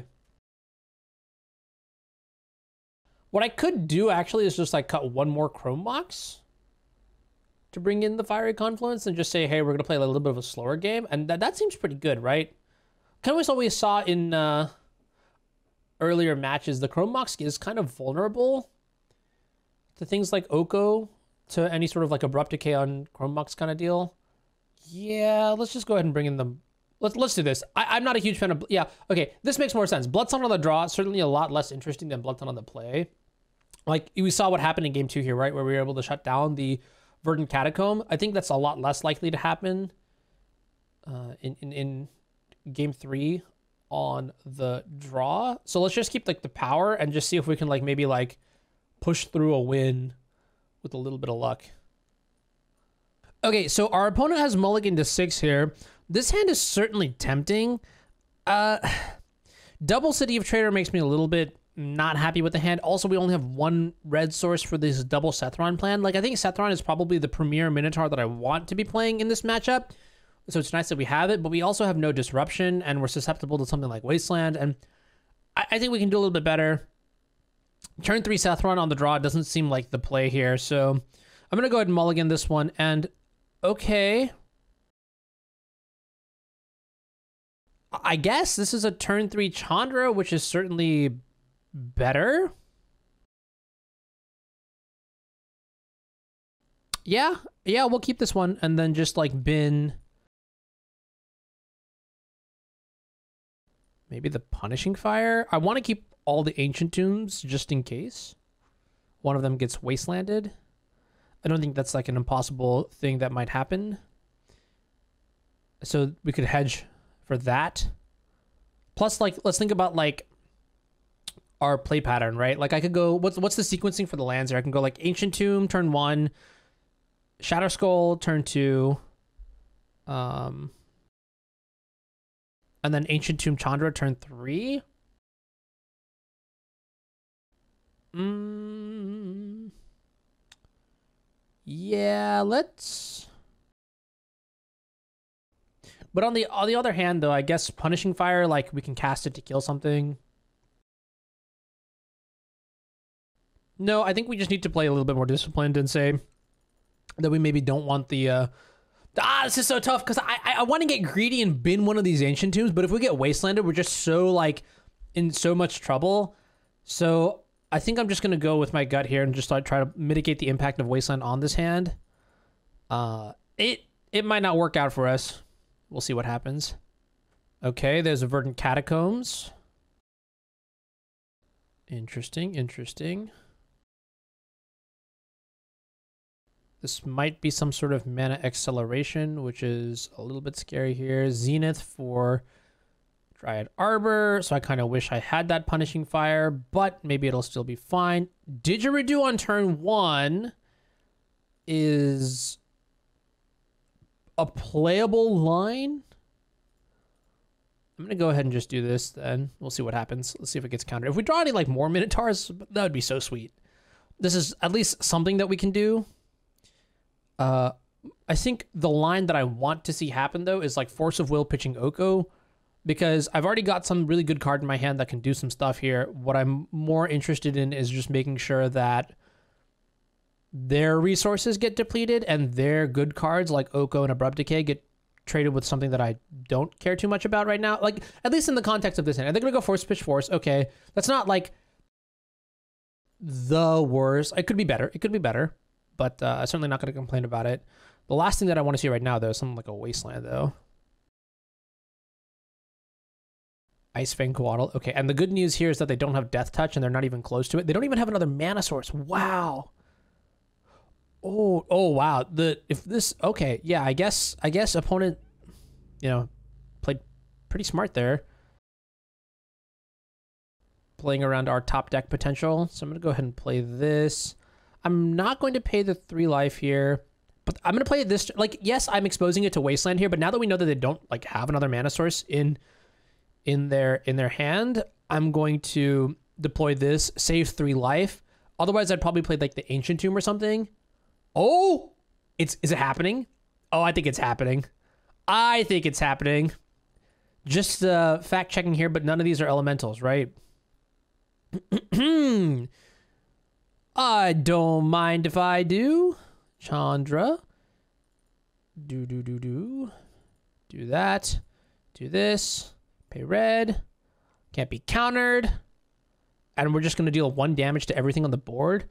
What I could do actually is just like cut one more Chrome Mox to bring in the Fiery Confluence and just say, hey, we're going to play a little bit of a slower game. And that, that seems pretty good, right? Kind of what we saw in uh, earlier matches. The Chrome Mox is kind of vulnerable to things like Oko, to any sort of like Abrupt Decay on Chrome Mox kind of deal. Yeah, let's just go ahead and bring in the... Let's, let's do this. I, I'm not a huge fan of... Yeah, okay, this makes more sense. Blood Sun on the draw, certainly a lot less interesting than Blood Sun on the play. Like, we saw what happened in game two here, right? Where we were able to shut down the Verdant Catacomb. I think that's a lot less likely to happen uh, in, in, in game three on the draw. So let's just keep, like, the power and just see if we can, like, maybe, like, push through a win with a little bit of luck. Okay, so our opponent has mulligan to six here. This hand is certainly tempting. Uh, double City of Trader makes me a little bit not happy with the hand. Also, we only have one red source for this double Sethron plan. Like, I think Sethron is probably the premier Minotaur that I want to be playing in this matchup. So it's nice that we have it, but we also have no disruption, and we're susceptible to something like Wasteland. And I, I think we can do a little bit better. Turn three Sathron on the draw doesn't seem like the play here, so I'm gonna go ahead and mulligan this one, and okay. I guess this is a turn three Chandra, which is certainly better. Yeah, yeah, we'll keep this one and then just like bin maybe the Punishing Fire. I want to keep all the Ancient Tombs just in case one of them gets wastelanded. I don't think that's like an impossible thing that might happen. So we could hedge for that. Plus, like, let's think about like our play pattern, right? Like I could go, what's what's the sequencing for the lands here? I can go like Ancient Tomb, turn one, Shadow Skull, turn two, um, and then Ancient Tomb Chandra, turn three. Mm, yeah, let's. But on the on the other hand, though, I guess Punishing Fire, like we can cast it to kill something. No, I think we just need to play a little bit more disciplined and say that we maybe don't want the. Uh, ah, this is so tough because I I, I want to get greedy and bin one of these Ancient Tombs, but if we get wastelanded, we're just so like in so much trouble. So I think I'm just gonna go with my gut here and just like try to mitigate the impact of wasteland on this hand. Uh, it it might not work out for us. We'll see what happens. Okay, there's a Verdant Catacombs. Interesting, interesting. This might be some sort of mana acceleration, which is a little bit scary here. Zenith for Dryad Arbor, so I kind of wish I had that Punishing Fire, but maybe it'll still be fine. Didgeridoo on turn one is a playable line. I'm going to go ahead and just do this then. We'll see what happens. Let's see if it gets countered. If we draw any like more Minotaurs, that would be so sweet. This is at least something that we can do. Uh, I think the line that I want to see happen though is like Force of Will pitching Oko, because I've already got some really good card in my hand that can do some stuff here. What I'm more interested in is just making sure that their resources get depleted and their good cards like Oko and Abrupt Decay get traded with something that I don't care too much about right now. Like, at least in the context of this hand. They're going to go Force Pitch Force. Okay. That's not like the worst. It could be better. It could be better. But uh, I'm certainly not going to complain about it. The last thing that I want to see right now, though, is something like a Wasteland, though. Ice Fang Coatl. Okay, and the good news here is that they don't have Death Touch, and they're not even close to it. They don't even have another mana source. Wow. Oh, oh, wow. The if this okay, yeah, I guess I guess opponent, you know, played pretty smart there. Playing around our top deck potential. So I'm gonna go ahead and play this. I'm not going to pay the three life here, but I'm gonna play this. Like, yes, I'm exposing it to Wasteland here, but now that we know that they don't like have another mana source in in their in their hand, I'm going to deploy this, save three life. Otherwise, I'd probably play like the Ancient Tomb or something. Oh, it's is it happening? Oh, I think it's happening. I think it's happening. Just uh, fact checking here, but none of these are elementals, right? I don't mind if I do. Chandra. Do, do, do, do. Do that. Do this. Pay red. Can't be countered. And we're just going to deal one damage to everything on the board.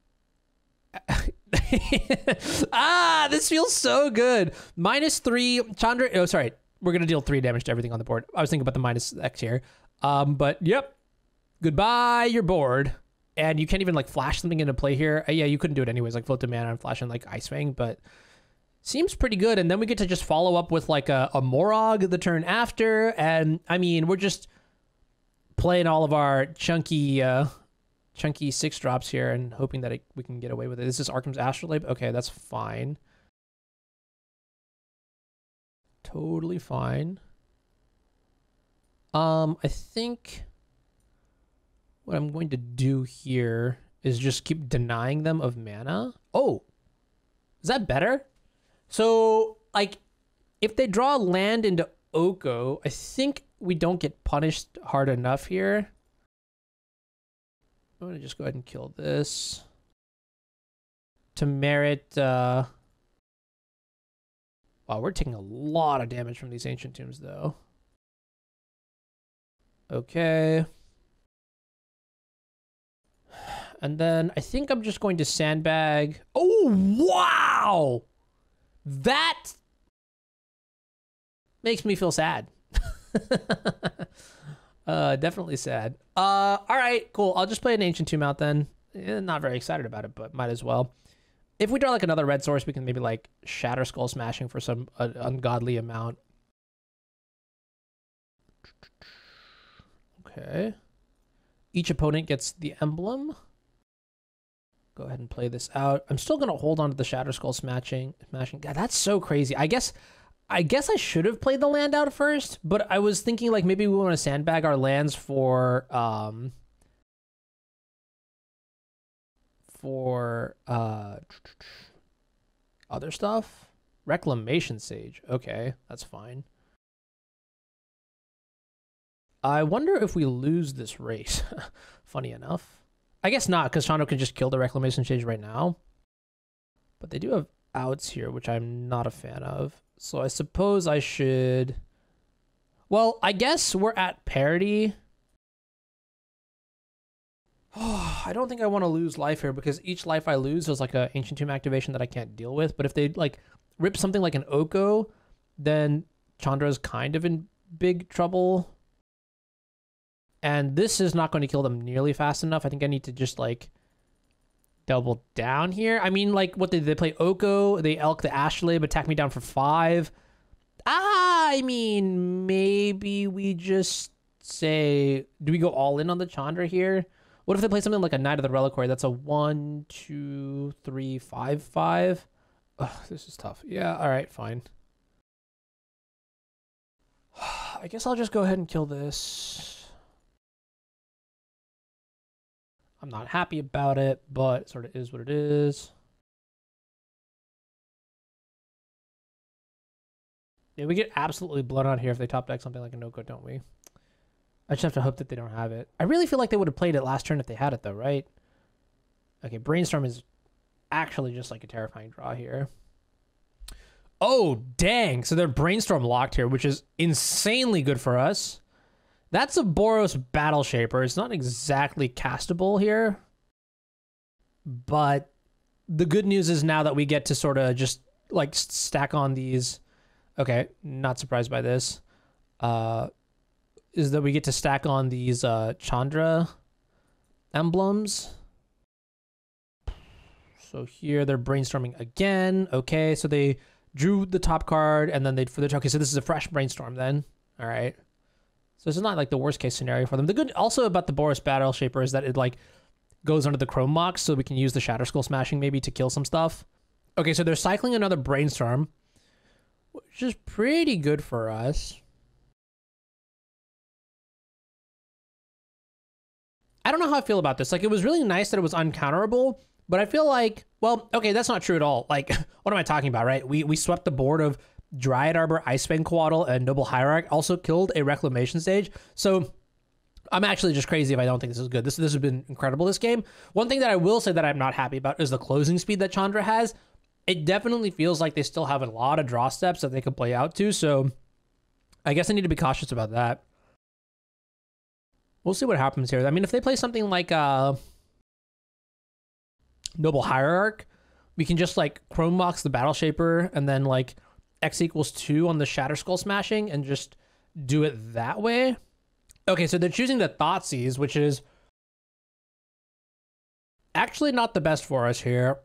Ah, this feels so good. Minus three. Chandra. Oh, sorry. We're going to deal three damage to everything on the board. I was thinking about the minus X here. Um, but, yep. Goodbye, your board. And you can't even like flash something into play here. Uh, yeah, you couldn't do it anyways, like float the mana and flash in like Ice Fang, but seems pretty good. And then we get to just follow up with like a, a Morog the turn after. And I mean, we're just playing all of our chunky, uh, chunky six drops here and hoping that it, we can get away with it. This is Arkham's Astrolabe. Okay, that's fine. Totally fine. Um, I think what I'm going to do here is just keep denying them of mana. Oh, is that better? So, like, if they draw land into Oko, I think we don't get punished hard enough here. I'm gonna just go ahead and kill this to merit. Uh... Wow, we're taking a lot of damage from these ancient tombs, though. Okay. And then I think I'm just going to sandbag. Oh, wow! That makes me feel sad. uh, definitely sad. Uh, all right, cool. I'll just play an Ancient Tomb out then. Eh, not very excited about it, but might as well. If we draw like another red source, we can maybe like Shatter Skull Smashing for some uh, ungodly amount. Okay. Each opponent gets the emblem. Go ahead and play this out. I'm still gonna hold on to the Shatter Skull smashing. Smashing. God, that's so crazy. I guess, I guess I should have played the land out first, but I was thinking like maybe we want to sandbag our lands for um for uh other stuff. Reclamation Sage. Okay, that's fine. I wonder if we lose this race. Funny enough. I guess not, because Chandra can just kill the Reclamation Stage right now. But they do have outs here, which I'm not a fan of. So I suppose I should... Well, I guess we're at parity. Oh, I don't think I want to lose life here, because each life I lose is like an Ancient Tomb activation that I can't deal with. But if they like rip something like an Oko, then Chandra's kind of in big trouble. And this is not going to kill them nearly fast enough. I think I need to just like double down here. I mean, like, what did they play? Oko, they elk the Ashlib, attack me down for five. Ah, I mean, maybe we just say, do we go all in on the Chandra here? What if they play something like a Knight of the Reliquary? That's a one, two, three, five, five. Ugh, this is tough. Yeah, all right, fine. I guess I'll just go ahead and kill this. I'm not happy about it, but it sort of is what it is. Yeah, we get absolutely blown out here if they top deck something like a no-code, don't we? I just have to hope that they don't have it. I really feel like they would have played it last turn if they had it, though, right? Okay, Brainstorm is actually just like a terrifying draw here. Oh, dang. So they're Brainstorm locked here, which is insanely good for us. That's a Boros Battle Shaper. It's not exactly castable here. But the good news is now that we get to sort of just like stack on these. Okay, not surprised by this. Uh, is that we get to stack on these uh, Chandra emblems. So here they're Brainstorming again. Okay, so they drew the top card and then they for the okay. So this is a fresh Brainstorm then. All right. So this is not like the worst case scenario for them. The good also about the Boros Battle Shaper is that it like goes under the Chrome Mox, so we can use the Shatter Skull Smashing maybe to kill some stuff. Okay, so they're cycling another Brainstorm, which is pretty good for us. I don't know how I feel about this. Like, it was really nice that it was uncounterable, but I feel like, well, okay, that's not true at all. Like, what am I talking about, right? We we swept the board of Dryad Arbor, Icebane Coatl, and Noble Hierarch, also killed a Reclamation Stage. So I'm actually just crazy if I don't think this is good. This, this has been incredible, this game. One thing that I will say that I'm not happy about is the closing speed that Chandra has. It definitely feels like they still have a lot of draw steps that they could play out to, so I guess I need to be cautious about that. We'll see what happens here. I mean, if they play something like uh, Noble Hierarch, we can just like Chrome Mox the Battle Shaper and then like X equals two on the Shatter Skull Smashing and just do it that way. Okay, so they're choosing the Thoughtseize, which is actually not the best for us here.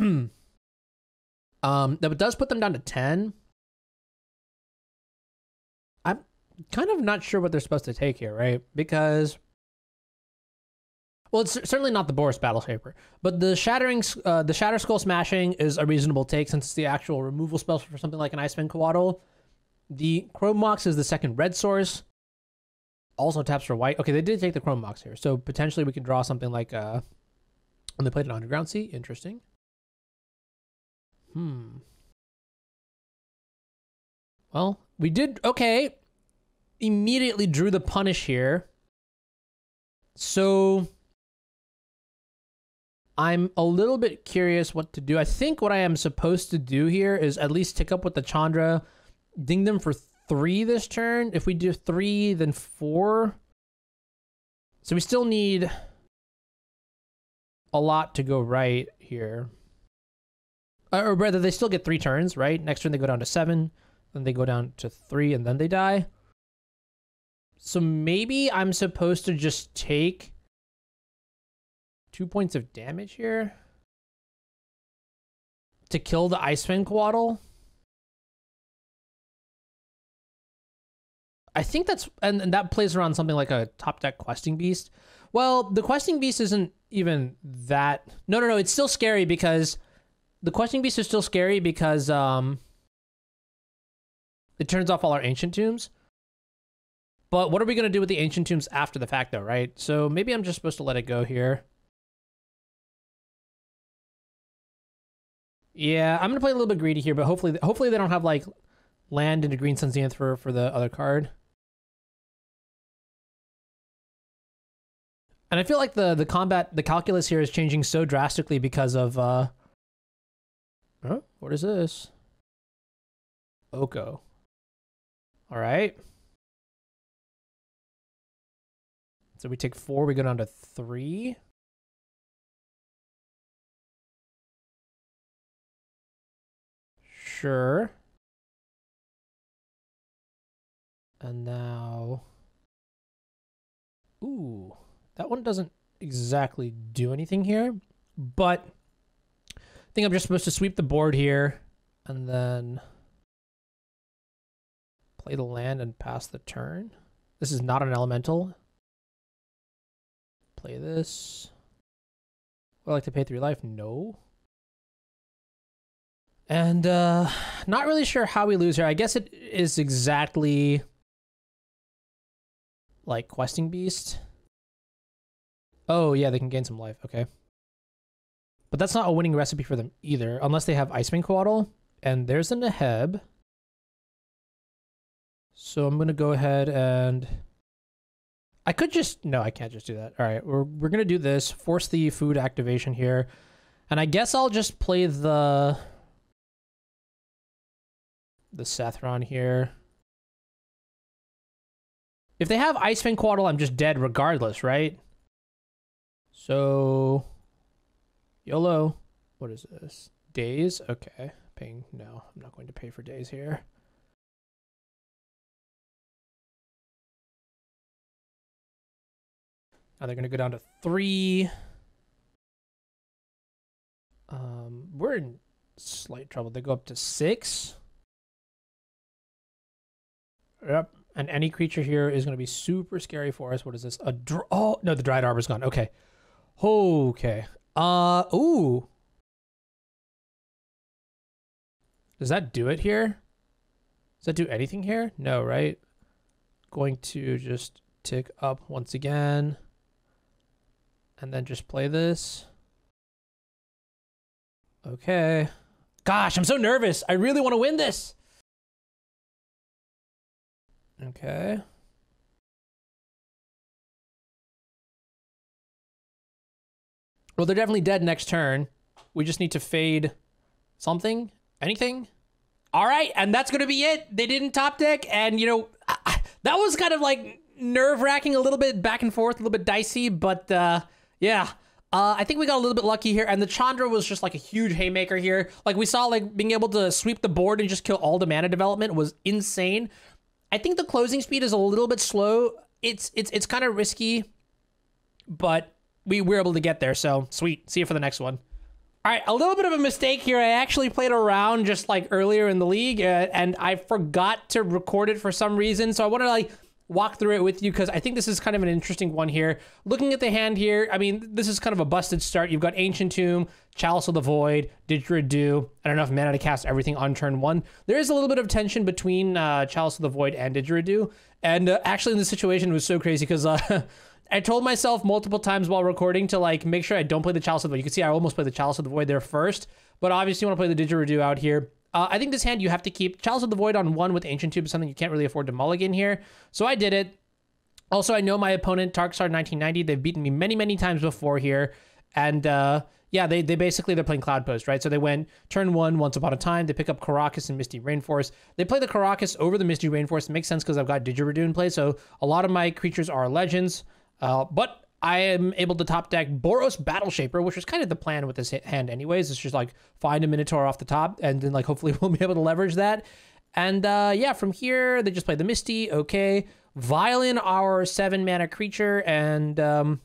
um, that does put them down to ten. I'm kind of not sure what they're supposed to take here, right? Because, well, it's certainly not the Boros Battle Shaper, but the shattering, uh, the Shatter Skull Smashing is a reasonable take since it's the actual removal spell for something like an Icebane Coatl. The Chrome Mox is the second red source. Also taps for white. Okay, they did take the Chrome Mox here, so potentially we can draw something like uh, when they played an Underground Sea. Interesting. Hmm. Well, we did okay. Immediately drew the punish here. So I'm a little bit curious what to do. I think what I am supposed to do here is at least tick up with the Chandra, ding them for three this turn. If we do three, then four. So we still need a lot to go right here. Or rather, they still get three turns, right? Next turn they go down to seven, then they go down to three, and then they die. So maybe I'm supposed to just take two points of damage here to kill the Ice-Fang Coatl. I think that's, and, and that plays around something like a top deck Questing Beast. Well, the Questing Beast isn't even that, no, no, no, it's still scary because, the Questing Beast is still scary because um, it turns off all our Ancient Tombs. But what are we going to do with the Ancient Tombs after the fact though, right? So maybe I'm just supposed to let it go here. Yeah, I'm going to play a little bit greedy here, but hopefully hopefully they don't have like land into Green Sun Zenith for, for the other card. And I feel like the, the combat, the calculus here is changing so drastically because of... Uh, huh? What is this? Oko. All right. So we take four, we go down to three. Sure. And now... Ooh, that one doesn't exactly do anything here, but I think I'm just supposed to sweep the board here and then play the land and pass the turn. This is not an elemental. Play this. Would I like to pay three life? No. And uh, not really sure how we lose here. I guess it is exactly like Questing Beast. Oh, yeah, they can gain some life. Okay. But that's not a winning recipe for them either, unless they have Ice-Fang Coatl. And there's a Neheb. So I'm going to go ahead and... I could just... No, I can't just do that. All right, we're, we're going to do this. Force the food activation here. And I guess I'll just play the... the Sathron here. If they have Ice-Fang Coatl, I'm just dead regardless, right? So... YOLO. What is this? Days? Okay. Paying... No, I'm not going to pay for days here. Now they're going to go down to three. Um, we're in slight trouble. They go up to six. Yep. And any creature here is going to be super scary for us. What is this? A dr- Oh, no, the Dried Arbor's gone. Okay. Okay. Uh, ooh. Does that do it here? Does that do anything here? No, right? Going to just tick up once again. And then just play this. Okay. Gosh, I'm so nervous. I really want to win this. Okay. Well, they're definitely dead next turn. We just need to fade something, anything. All right, and that's going to be it. They didn't top deck, and, you know, I, I, that was kind of, like, nerve-wracking, a little bit back and forth, a little bit dicey, but, uh, yeah. Uh, I think we got a little bit lucky here, and the Chandra was just, like, a huge haymaker here. Like, we saw, like, being able to sweep the board and just kill all the mana development was insane. I think the closing speed is a little bit slow. It's, it's, it's kind of risky, but... We were able to get there, so sweet. See you for the next one. All right, a little bit of a mistake here. I actually played around just like earlier in the league, uh, and I forgot to record it for some reason. So I want to like walk through it with you because I think this is kind of an interesting one here. Looking at the hand here, I mean, this is kind of a busted start. You've got Ancient Tomb, Chalice of the Void, Didgeridoo, and enough mana to cast everything on turn one. There is a little bit of tension between uh, Chalice of the Void and Didgeridoo, and uh, actually in this situation it was so crazy because... Uh, I told myself multiple times while recording to like make sure I don't play the Chalice of the Void. You can see I almost played the Chalice of the Void there first, but obviously you want to play the Didgeridoo out here. Uh, I think this hand you have to keep Chalice of the Void on one with Ancient Tomb is something you can't really afford to mulligan here. So I did it. Also, I know my opponent, Tarkstar nineteen ninety, they've beaten me many, many times before here. And uh, yeah, they, they basically, they're playing Cloud Post, right? So they went turn one, Once Upon a Time. They pick up Karakas and Misty Rainforest. They play the Karakas over the Misty Rainforest. It makes sense because I've got Didgeridoo in play. So a lot of my creatures are legends. Uh, but I am able to top deck Boros Battle Shaper, which was kind of the plan with this hand anyways. It's just like find a Minotaur off the top and then like hopefully we'll be able to leverage that. And uh, yeah, from here, they just play the Misty. Okay. Violin, our seven mana creature, and um,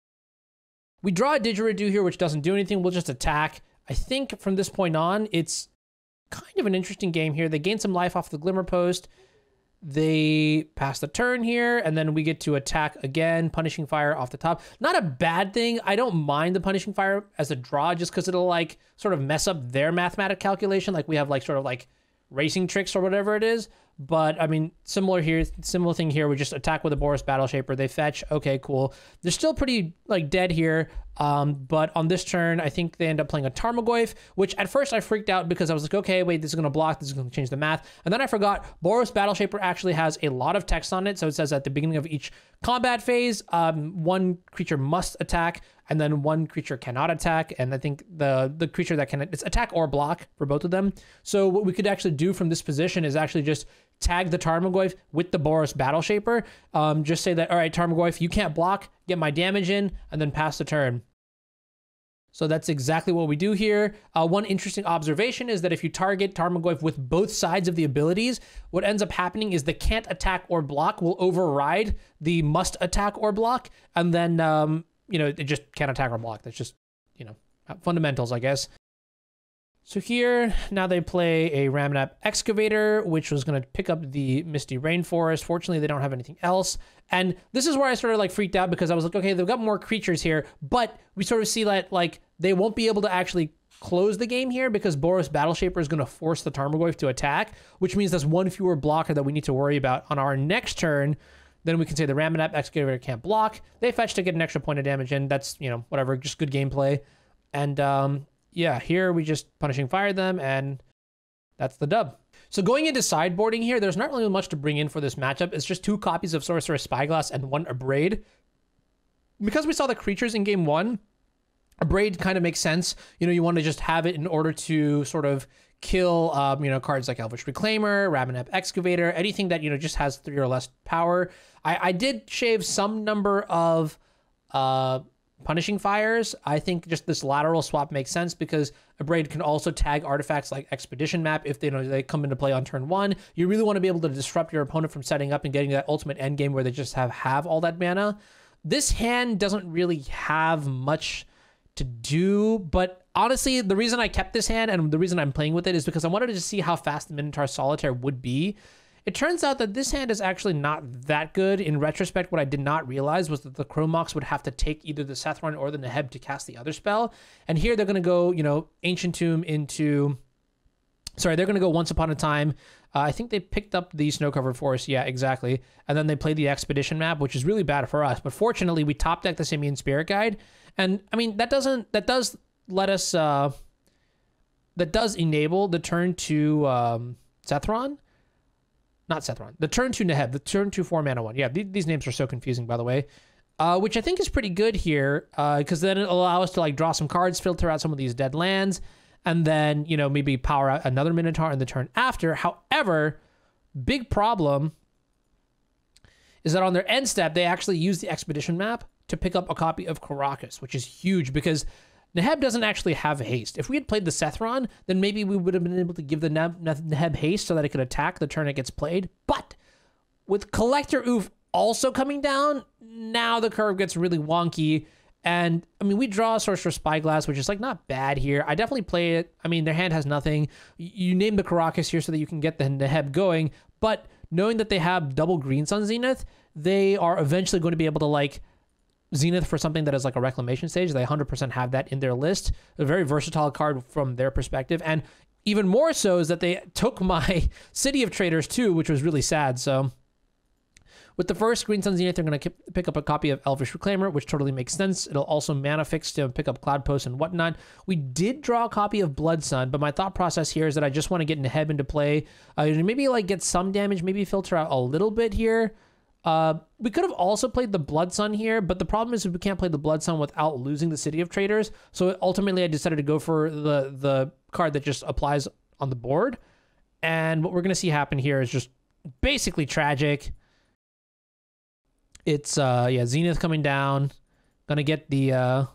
we draw a Didgeridoo here, which doesn't do anything. We'll just attack. I think from this point on, it's kind of an interesting game here. They gain some life off the Glimmer Post. They pass the turn here, and then we get to attack again, Punishing Fire off the top. Not a bad thing. I don't mind the Punishing Fire as a draw just because it'll like sort of mess up their mathematic calculation. Like we have like sort of like racing tricks or whatever it is. But I mean, similar here, similar thing here. We just attack with a Boros Battle Shaper. They fetch. Okay, cool. They're still pretty like dead here. Um, but on this turn, I think they end up playing a Tarmogoyf, which at first I freaked out because I was like, okay, wait, this is going to block. This is going to change the math. And then I forgot Boros Battle Shaper actually has a lot of text on it. So it says at the beginning of each combat phase, um, one creature must attack and then one creature cannot attack. And I think the, the creature that can, it's attack or block for both of them. So what we could actually do from this position is actually just tag the Tarmogoyf with the Boros Battle Shaper. Um, just say that, all right, Tarmogoyf, you can't block, get my damage in, and then pass the turn. So that's exactly what we do here. Uh, one interesting observation is that if you target Tarmogoyf with both sides of the abilities, what ends up happening is the can't attack or block will override the must attack or block. And then, um, you know, it just can't attack or block. That's just, you know, fundamentals, I guess. So here, now they play a Ramunap Excavator, which was going to pick up the Misty Rainforest. Fortunately, they don't have anything else. And this is where I sort of like freaked out because I was like, okay, they've got more creatures here, but we sort of see that like they won't be able to actually close the game here because Boros Battle Shaper is going to force the Tarmogoyf to attack, which means that's one fewer blocker that we need to worry about on our next turn. Then we can say the Ramunap Excavator can't block. They fetch to get an extra point of damage in. That's, you know, whatever, just good gameplay. And, um... yeah, here we just Punishing Fire them, and that's the dub. So going into sideboarding here, there's not really much to bring in for this matchup. It's just two copies of Sorcerous Spyglass and one Abrade. Because we saw the creatures in game one, Abrade kind of makes sense. You know, you want to just have it in order to sort of kill, um, you know, cards like Elvish Reclaimer, Ramunap Excavator, anything that, you know, just has three or less power. I, I did shave some number of... Uh, Punishing Fires. I think just this lateral swap makes sense because Abrade can also tag artifacts like Expedition Map if they, you know, they come into play on turn one. You really want to be able to disrupt your opponent from setting up and getting that ultimate end game where they just have have all that mana. This hand doesn't really have much to do, but honestly, the reason I kept this hand and the reason I'm playing with it is because I wanted to see how fast the Minotaur Solitaire would be. It turns out that this hand is actually not that good. In retrospect, what I did not realize was that the Chrome Mox would have to take either the Sethron or the Neheb to cast the other spell. And here they're going to go, you know, Ancient Tomb into... Sorry, they're going to go Once Upon a Time. Uh, I think they picked up the Snow-Covered Forest. Yeah, exactly. And then they played the Expedition Map, which is really bad for us. But fortunately, we top decked the Simian Spirit Guide. And, I mean, that doesn't... That does let us... Uh, that does enable the turn to um, Sethron. Not Sethron. The turn two Neheb. The turn two four mana one. Yeah, th these names are so confusing, by the way. Uh, which I think is pretty good here, because uh, then it'll allow us to like draw some cards, filter out some of these dead lands, and then, you know, maybe power out another Minotaur in the turn after. However, big problem is that on their end step, they actually use the Expedition Map to pick up a copy of Karakas, which is huge because Neheb doesn't actually have haste. If we had played the Sethron, then maybe we would have been able to give the Neheb haste so that it could attack the turn it gets played. But with Collector Oof also coming down, now the curve gets really wonky. And, I mean, we draw Sorcerous Spyglass, which is, like, not bad here. I definitely play it. I mean, their hand has nothing. You name the Karakas here so that you can get the Neheb going. But knowing that they have double Green Sun Zenith, they are eventually going to be able to, like, Zenith for something that is like a Reclamation Stage. They one hundred percent have that in their list. A very versatile card from their perspective. And even more so is that they took my City of Traders too, which was really sad. So with the first Green Sun Zenith, they're going to pick up a copy of Elvish Reclaimer, which totally makes sense. It'll also mana fix to pick up Cloud Post and whatnot. We did draw a copy of Blood Sun, but my thought process here is that I just want to get Neheb into play. Uh, maybe like get some damage, maybe filter out a little bit here. Uh, we could have also played the Blood Sun here, but the problem is we can't play the Blood Sun without losing the City of Traders. So ultimately, I decided to go for the, the card that just applies on the board. And what we're going to see happen here is just basically tragic. It's, uh, yeah, Zenith coming down. Going to get the uh,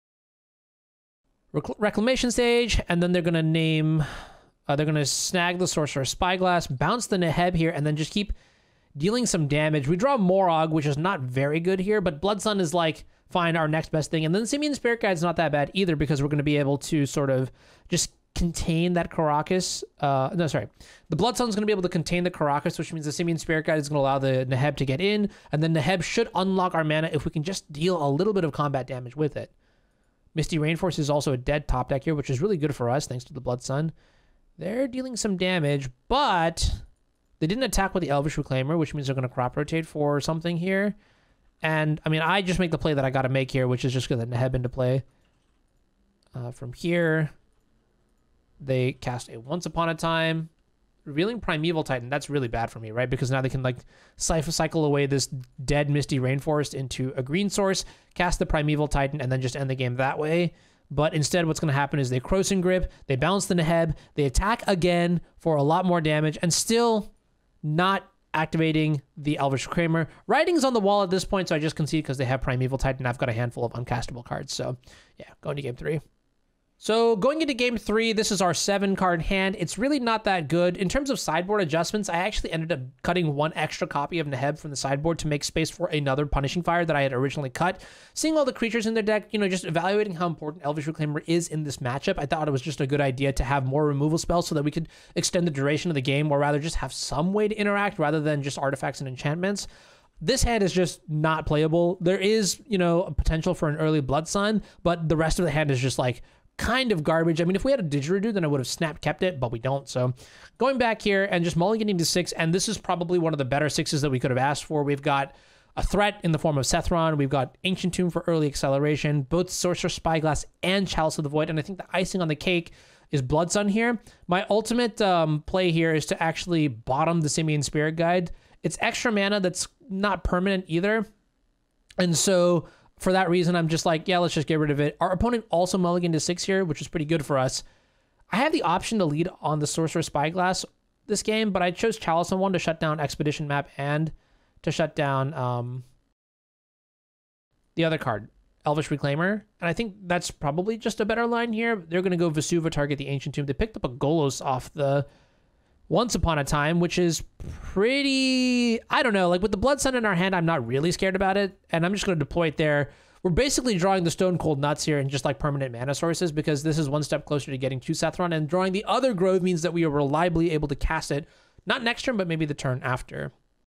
rec Reclamation stage, and then they're going to name... Uh, they're going to snag the Sorcerer Spyglass, bounce the Neheb here, and then just keep dealing some damage. We draw Morog, which is not very good here, but Blood Sun is like, fine, our next best thing. And then Simian Spirit Guide's not that bad either, because we're going to be able to sort of just contain that Karakas. Uh, no, sorry. The Blood Sun's going to be able to contain the Karakas, which means the Simian Spirit Guide is going to allow the Neheb to get in, and then Neheb should unlock our mana if we can just deal a little bit of combat damage with it. Misty Rainforest is also a dead top deck here, which is really good for us, thanks to the Blood Sun. They're dealing some damage, but they didn't attack with the Elvish Reclaimer, which means they're going to crop rotate for something here. And, I mean, I just make the play that I got to make here, which is just going to Neheb into play. Uh, from here, they cast a Once Upon a Time. Revealing Primeval Titan, that's really bad for me, right? Because now they can, like, cycle away this dead Misty Rainforest into a green source, cast the Primeval Titan, and then just end the game that way. But instead, what's going to happen is they Krosan Grip, they bounce the Neheb, they attack again for a lot more damage, and still not activating the Elvish Kramer. Writing's on the wall at this point, so I just concede because they have Primeval Titan. I've got a handful of uncastable cards, so yeah, going to game three. So going into game three, this is our seven card hand. It's really not that good. In terms of sideboard adjustments, I actually ended up cutting one extra copy of Neheb from the sideboard to make space for another Punishing Fire that I had originally cut. Seeing all the creatures in their deck, you know, just evaluating how important Elvish Reclaimer is in this matchup, I thought it was just a good idea to have more removal spells so that we could extend the duration of the game, or rather just have some way to interact rather than just artifacts and enchantments. This hand is just not playable. There is, you know, a potential for an early Blood Sun, but the rest of the hand is just like kind of garbage. I mean, if we had a Didgeridoo, then I would have snap kept it, but we don't. So going back here and just mulliganing to six, and this is probably one of the better sixes that we could have asked for. We've got a threat in the form of Sethron. We've got Ancient Tomb for early acceleration, both Sorcerer Spyglass and Chalice of the Void, and I think the icing on the cake is Blood Sun here. My ultimate um, play here is to actually bottom the Simian Spirit Guide. It's extra mana that's not permanent either, and so for that reason, I'm just like, yeah, let's just get rid of it. Our opponent also mulliganed to six here, which is pretty good for us. I have the option to lead on the Sorcerer Spyglass this game, but I chose Chalice on one to shut down Expedition Map and to shut down um, the other card, Elvish Reclaimer. And I think that's probably just a better line here. They're going to go Vesuva, target the Ancient Tomb. They picked up a Golos off the Once Upon a Time, which is pretty, I don't know, like with the Blood Sun in our hand, I'm not really scared about it, and I'm just going to deploy it there. We're basically drawing the Stone Cold Nuts here and just like permanent mana sources, because this is one step closer to getting to Sethron, and drawing the other Grove means that we are reliably able to cast it, not next turn, but maybe the turn after.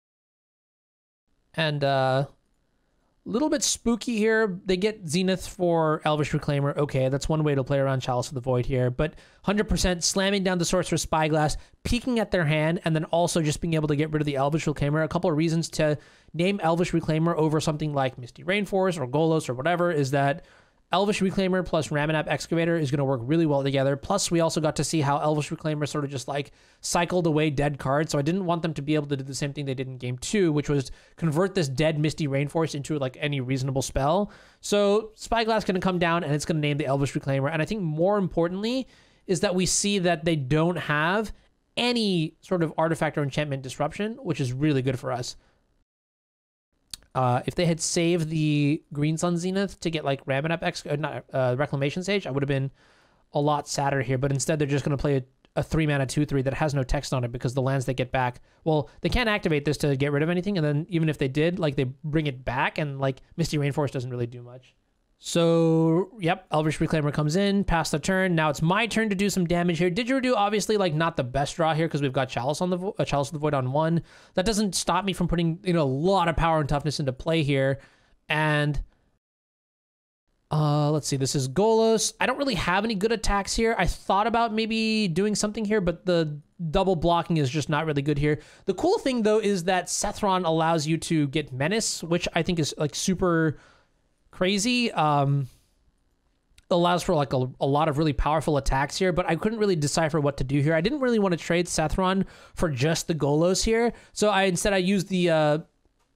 And uh little bit spooky here. They get Zenith for Elvish Reclaimer. Okay, that's one way to play around Chalice of the Void here, but one hundred percent slamming down the Sorcerer Spyglass, peeking at their hand, and then also just being able to get rid of the Elvish Reclaimer. A couple of reasons to name Elvish Reclaimer over something like Misty Rainforest or Golos or whatever is that Elvish Reclaimer plus Ramunap Excavator is going to work really well together. Plus, we also got to see how Elvish Reclaimer sort of just like cycled away dead cards. So I didn't want them to be able to do the same thing they did in game two, which was convert this dead Misty Rainforest into like any reasonable spell. So Spyglass going to come down and it's going to name the Elvish Reclaimer. And I think more importantly is that we see that they don't have any sort of artifact or enchantment disruption, which is really good for us. Uh, if they had saved the Green Sun Zenith to get like Ramunap X, uh, not uh, Reclamation Sage, I would have been a lot sadder here. But instead, they're just going to play a, a three mana two three that has no text on it, because the lands they get back, well, they can't activate this to get rid of anything. And then even if they did, like they bring it back, and like Misty Rainforest doesn't really do much. So, yep, Elvish Reclaimer comes in, pass the turn. Now it's my turn to do some damage here. Didgeridoo, obviously, like, not the best draw here because we've got Chalice on the Vo uh, Chalice of the Void on one. That doesn't stop me from putting, you know, a lot of power and toughness into play here. And, uh, let's see, this is Golos. I don't really have any good attacks here. I thought about maybe doing something here, but the double blocking is just not really good here. The cool thing, though, is that Sethron allows you to get Menace, which I think is, like, super crazy. Um allows for like a, a lot of really powerful attacks here, but I couldn't really decipher what to do here. I didn't really want to trade Sethron for just the Golos here, so I instead I used the uh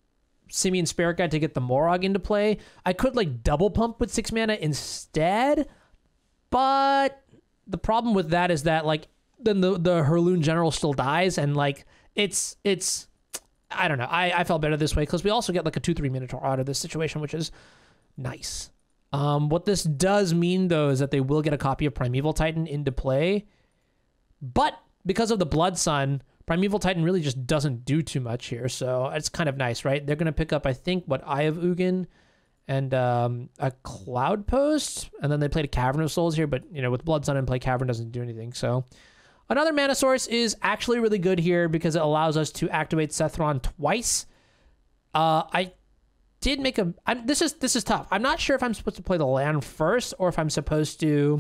Simian Spirit Guide to get the Morog into play. I could like double pump with six mana instead, but the problem with that is that like then the the Hurloon General still dies, and like it's it's I don't know. I I felt better this way because we also get like a two three Minotaur out of this situation, which is nice. Um, what this does mean though is that they will get a copy of Primeval Titan into play, but because of the Blood Sun, Primeval Titan really just doesn't do too much here, so it's kind of nice, right? They're going to pick up, I think, what, Eye of Ugin and um, a Cloud Post, and then they played a Cavern of Souls here, but, you know, with Blood Sun and play Cavern doesn't do anything, so... Another mana source is actually really good here because it allows us to activate Sethron twice. Uh, I did make a... I'm, this is this is tough. I'm not sure if I'm supposed to play the land first or if I'm supposed to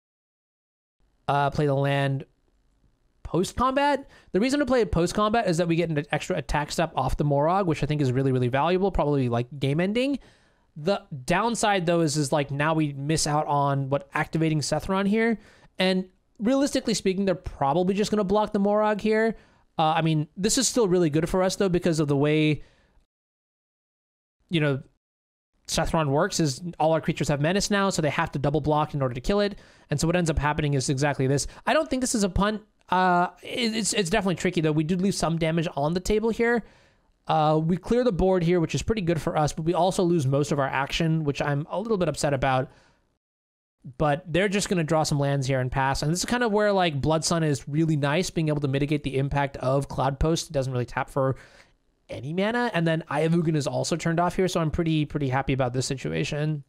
uh, play the land post-combat. The reason to play it post-combat is that we get an extra attack step off the Morog, which I think is really, really valuable, probably like game-ending. The downside, though, is, is like now we miss out on what activating Sethron here. And realistically speaking, they're probably just going to block the Morog here. Uh, I mean, this is still really good for us, though, because of the way, you know, Sethron works is all our creatures have menace now, so they have to double block in order to kill it. And so what ends up happening is exactly this. I don't think this is a punt. Uh, it's it's definitely tricky, though. We do leave some damage on the table here. Uh, we clear the board here, which is pretty good for us, but we also lose most of our action, which I'm a little bit upset about. But they're just going to draw some lands here and pass. And this is kind of where, like, Blood Sun is really nice, being able to mitigate the impact of Cloud Post. It doesn't really tap for any mana. And then Eye of Ugin is also turned off here, so I'm pretty, pretty happy about this situation.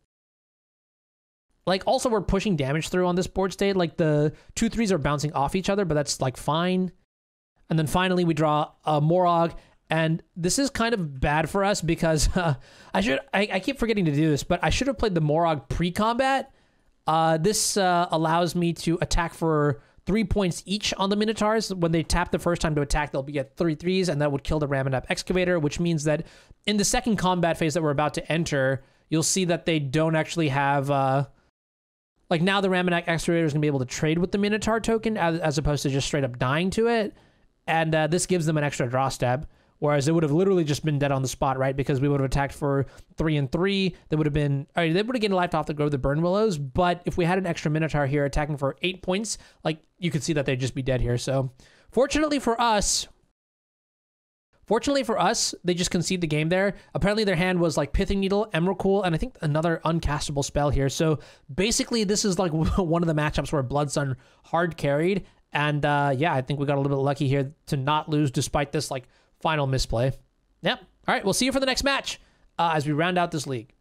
Like, also, we're pushing damage through on this board state. Like, the two threes are bouncing off each other, but that's, like, fine. And then finally, we draw a Morog. And this is kind of bad for us because uh, I should... I, I keep forgetting to do this, but I should have played the Morog pre-combat. Uh, this uh, allows me to attack for three points each on the Minotaurs. When they tap the first time to attack, they'll be at three threes, and that would kill the Ramunap Excavator, which means that in the second combat phase that we're about to enter, you'll see that they don't actually have... Uh, Like, now the Ramunap Excavator is going to be able to trade with the Minotaur token as, as opposed to just straight up dying to it. And uh, this gives them an extra draw step, whereas it would have literally just been dead on the spot, right? Because we would have attacked for three and three. They would have been... All right, they would have gained life off the Grove of the Burn Willows, but if we had an extra Minotaur here attacking for eight points, like, you could see that they'd just be dead here. So, fortunately for us... Fortunately for us, they just concede the game there. Apparently their hand was like Pithing Needle, Emrakul, and I think another uncastable spell here. So basically this is like one of the matchups where Blood Sun hard carried. And uh, yeah, I think we got a little bit lucky here to not lose despite this like final misplay. Yep. All right, we'll see you for the next match uh, as we round out this league.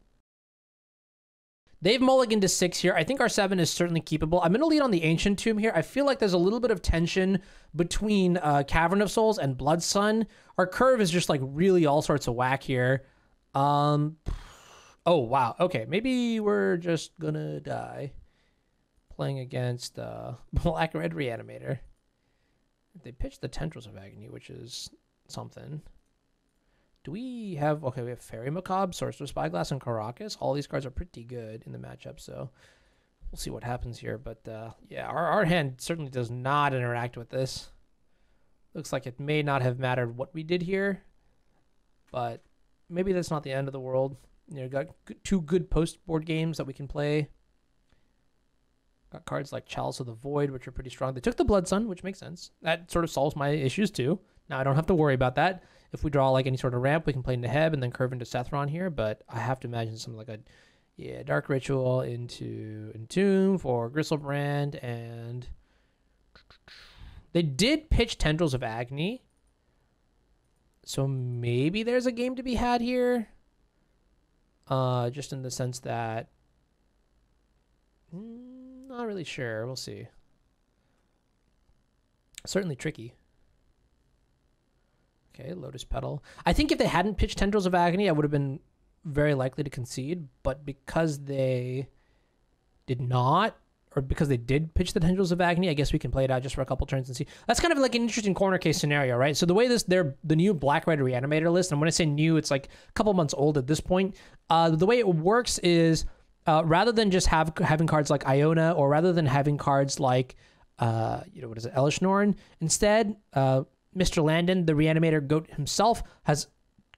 They've mulliganed to six here. I think our seven is certainly keepable. I'm going to lead on the Ancient Tomb here. I feel like there's a little bit of tension between uh, Cavern of Souls and Blood Sun. Our curve is just like really all sorts of whack here. Um, oh, wow. Okay, maybe we're just going to die playing against uh, Black Red Reanimator. They pitched the Tendrils of Agony, which is something. Do we have... Okay, we have Fairy Macabre, Sorcerer Spyglass, and Karakas. All these cards are pretty good in the matchup, so we'll see what happens here. But, uh, yeah, our, our hand certainly does not interact with this. Looks like it may not have mattered what we did here, but maybe that's not the end of the world. You know, got two good post-board games that we can play. Got cards like Chalice of the Void, which are pretty strong. They took the Blood Sun, which makes sense. That sort of solves my issues, too. Now, I don't have to worry about that. If we draw like any sort of ramp, we can play Neheb and then curve into Sethron here, but I have to imagine something like a yeah, Dark Ritual into Entomb for Gristlebrand, and they did pitch Tendrils of Agony. So maybe there's a game to be had here. Uh, just in the sense that mm, not really sure. We'll see. Certainly tricky. Okay, Lotus Petal. I think if they hadn't pitched Tendrils of Agony, I would have been very likely to concede. But because they did not, or because they did pitch the Tendrils of Agony, I guess we can play it out just for a couple turns and see. That's kind of like an interesting corner case scenario, right? So the way this, they're the new Black Red Reanimator list, and when I say new, it's like a couple months old at this point. Uh, the way it works is uh, rather than just have having cards like Iona, or rather than having cards like, uh, you know, what is it, Elishnorn, instead, uh, Mister Landon, the Reanimator Goat himself, has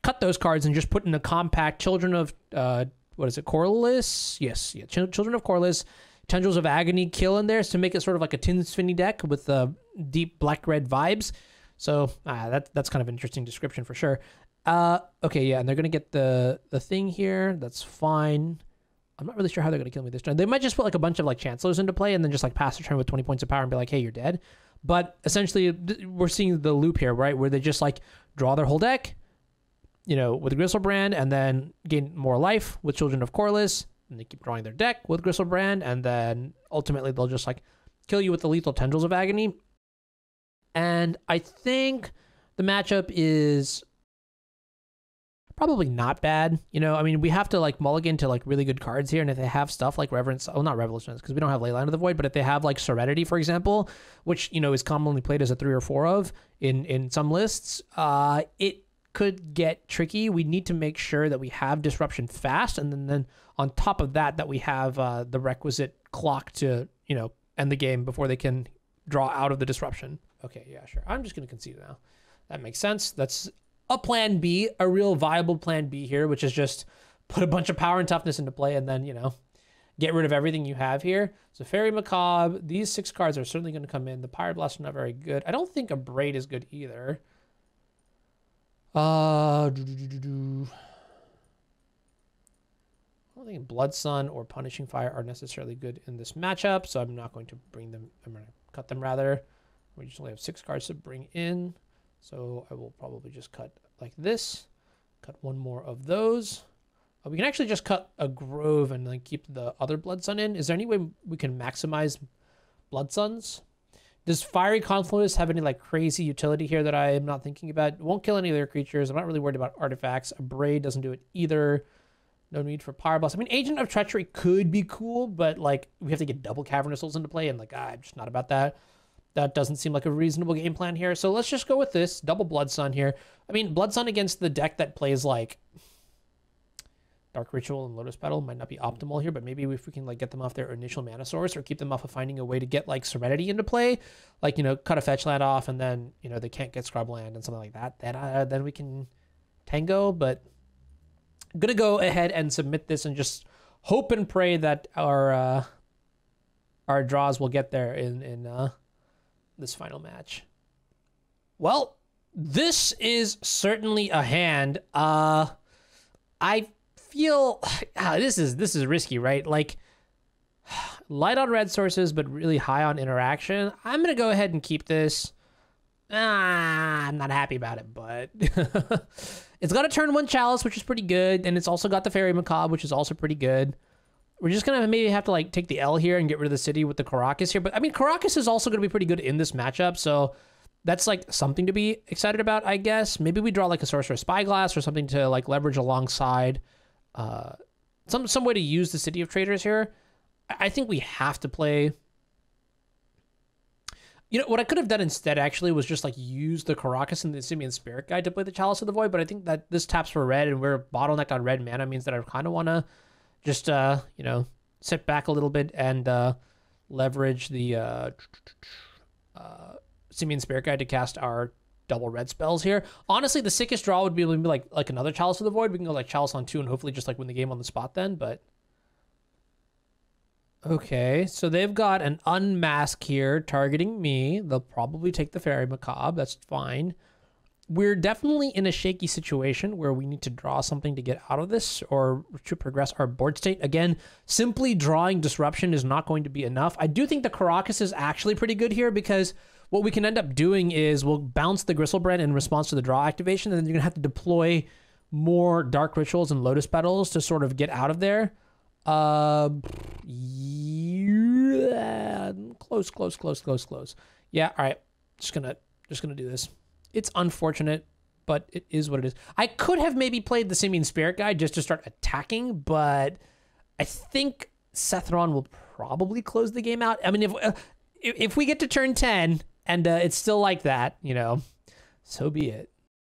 cut those cards and just put in a compact Children of, uh, what is it, Corliss? Yes, yeah, Ch Children of Corliss, Tendrils of Agony Kill in there to make it sort of like a Tin Sphinny deck with uh, deep black-red vibes. So ah, that, that's kind of an interesting description for sure. Uh, okay, yeah, and they're going to get the, the thing here. That's fine. I'm not really sure how they're going to kill me this turn. They might just put like a bunch of like Chancellors into play and then just like pass the turn with twenty points of power and be like, hey, you're dead. But essentially, we're seeing the loop here, right? Where they just like draw their whole deck, you know, with Griselbrand, and then gain more life with Children of Corliss, and they keep drawing their deck with Griselbrand, and then ultimately they'll just like kill you with the lethal Tendrils of Agony. And I think the matchup is probably not bad. You know, I mean, we have to like mulligan to like really good cards here, and if they have stuff like Reverence, oh, not Revolution, because we don't have Leyline of the Void, but if they have like Serenity, for example, which, you know, is commonly played as a three or four of in in some lists, uh, it could get tricky. We need to make sure that we have Disruption fast, and then, then on top of that, that we have uh, the requisite clock to, you know, end the game before they can draw out of the Disruption. Okay, yeah, sure. I'm just going to concede now. That makes sense. That's a plan B, a real viable plan B here, which is just put a bunch of power and toughness into play and then, you know, get rid of everything you have here. So Fairy Macabre, these six cards are certainly going to come in. The Pyroblast are not very good. I don't think a Braid is good either. Uh, doo -doo -doo -doo -doo. I don't think Blood Sun or Punishing Fire are necessarily good in this matchup, so I'm not going to bring them. I'm going to cut them rather. We just only have six cards to bring in, so I will probably just cut like this. Cut one more of those. Uh, we can actually just cut a Grove and then keep the other Blood Sun in. Is there any way we can maximize Blood Suns? Does Fiery Confluence have any like crazy utility here that I am not thinking about? It won't kill any of their creatures. I'm not really worried about artifacts. A Braid doesn't do it either. No need for Pyroblast. I mean, Agent of Treachery could be cool, but like we have to get double Cavernous Souls into play, and like ah, I'm just not about that. That doesn't seem like a reasonable game plan here. So let's just go with this double Blood Sun here. I mean, Blood Sun against the deck that plays like Dark Ritual and Lotus Petal might not be optimal here, but maybe if we can like get them off their initial mana source or keep them off of finding a way to get like Serenity into play, like, you know, cut a fetch land off and then, you know, they can't get Scrub Land and something like that, then, uh, then we can tango. But I'm going to go ahead and submit this and just hope and pray that our uh, our draws will get there in, in uh, this final match. Well, this is certainly a hand. Uh, I feel ah, this is this is risky, right? Like light on red sources, but really high on interaction. I'm gonna go ahead and keep this. Ah, I'm not happy about it, but it's got a turn one Chalice, which is pretty good, and it's also got the Fairy Macabre, which is also pretty good. We're just gonna maybe have to like take the L here and get rid of the city with the Karakas here, but I mean Karakas is also gonna be pretty good in this matchup, so that's like something to be excited about, I guess. Maybe we draw like a Sorcerer Spyglass or something to like leverage alongside. Uh, some some way to use the City of Traders here. I think we have to play. You know, what I could have done instead actually was just like use the Karakas and the Simian Spirit Guide to play the Chalice of the Void, but I think that this taps for red and we're bottlenecked on red mana means that I kind of want to just, uh, you know, sit back a little bit and uh, leverage the uh, uh, Simian Spirit Guide to cast our double red spells here. Honestly, the sickest draw would be like like another Chalice of the Void. We can go like Chalice on two and hopefully just like win the game on the spot then, but okay, so they've got an Unmask here targeting me. They'll probably take the Fairy Macabre. That's fine. We're definitely in a shaky situation where we need to draw something to get out of this or to progress our board state. Again, simply drawing Disruption is not going to be enough. I do think the Karakas is actually pretty good here because what we can end up doing is we'll bounce the Griselbrand in response to the draw activation, and then you're going to have to deploy more Dark Rituals and Lotus Petals to sort of get out of there. Uh, yeah, close, close, close, close, close. Yeah, all right. Just gonna, just gonna do this. It's unfortunate, but it is what it is. I could have maybe played the Simian Spirit Guide just to start attacking, but I think Sethron will probably close the game out. I mean, if uh, if we get to turn ten and uh, it's still like that, you know, so be it.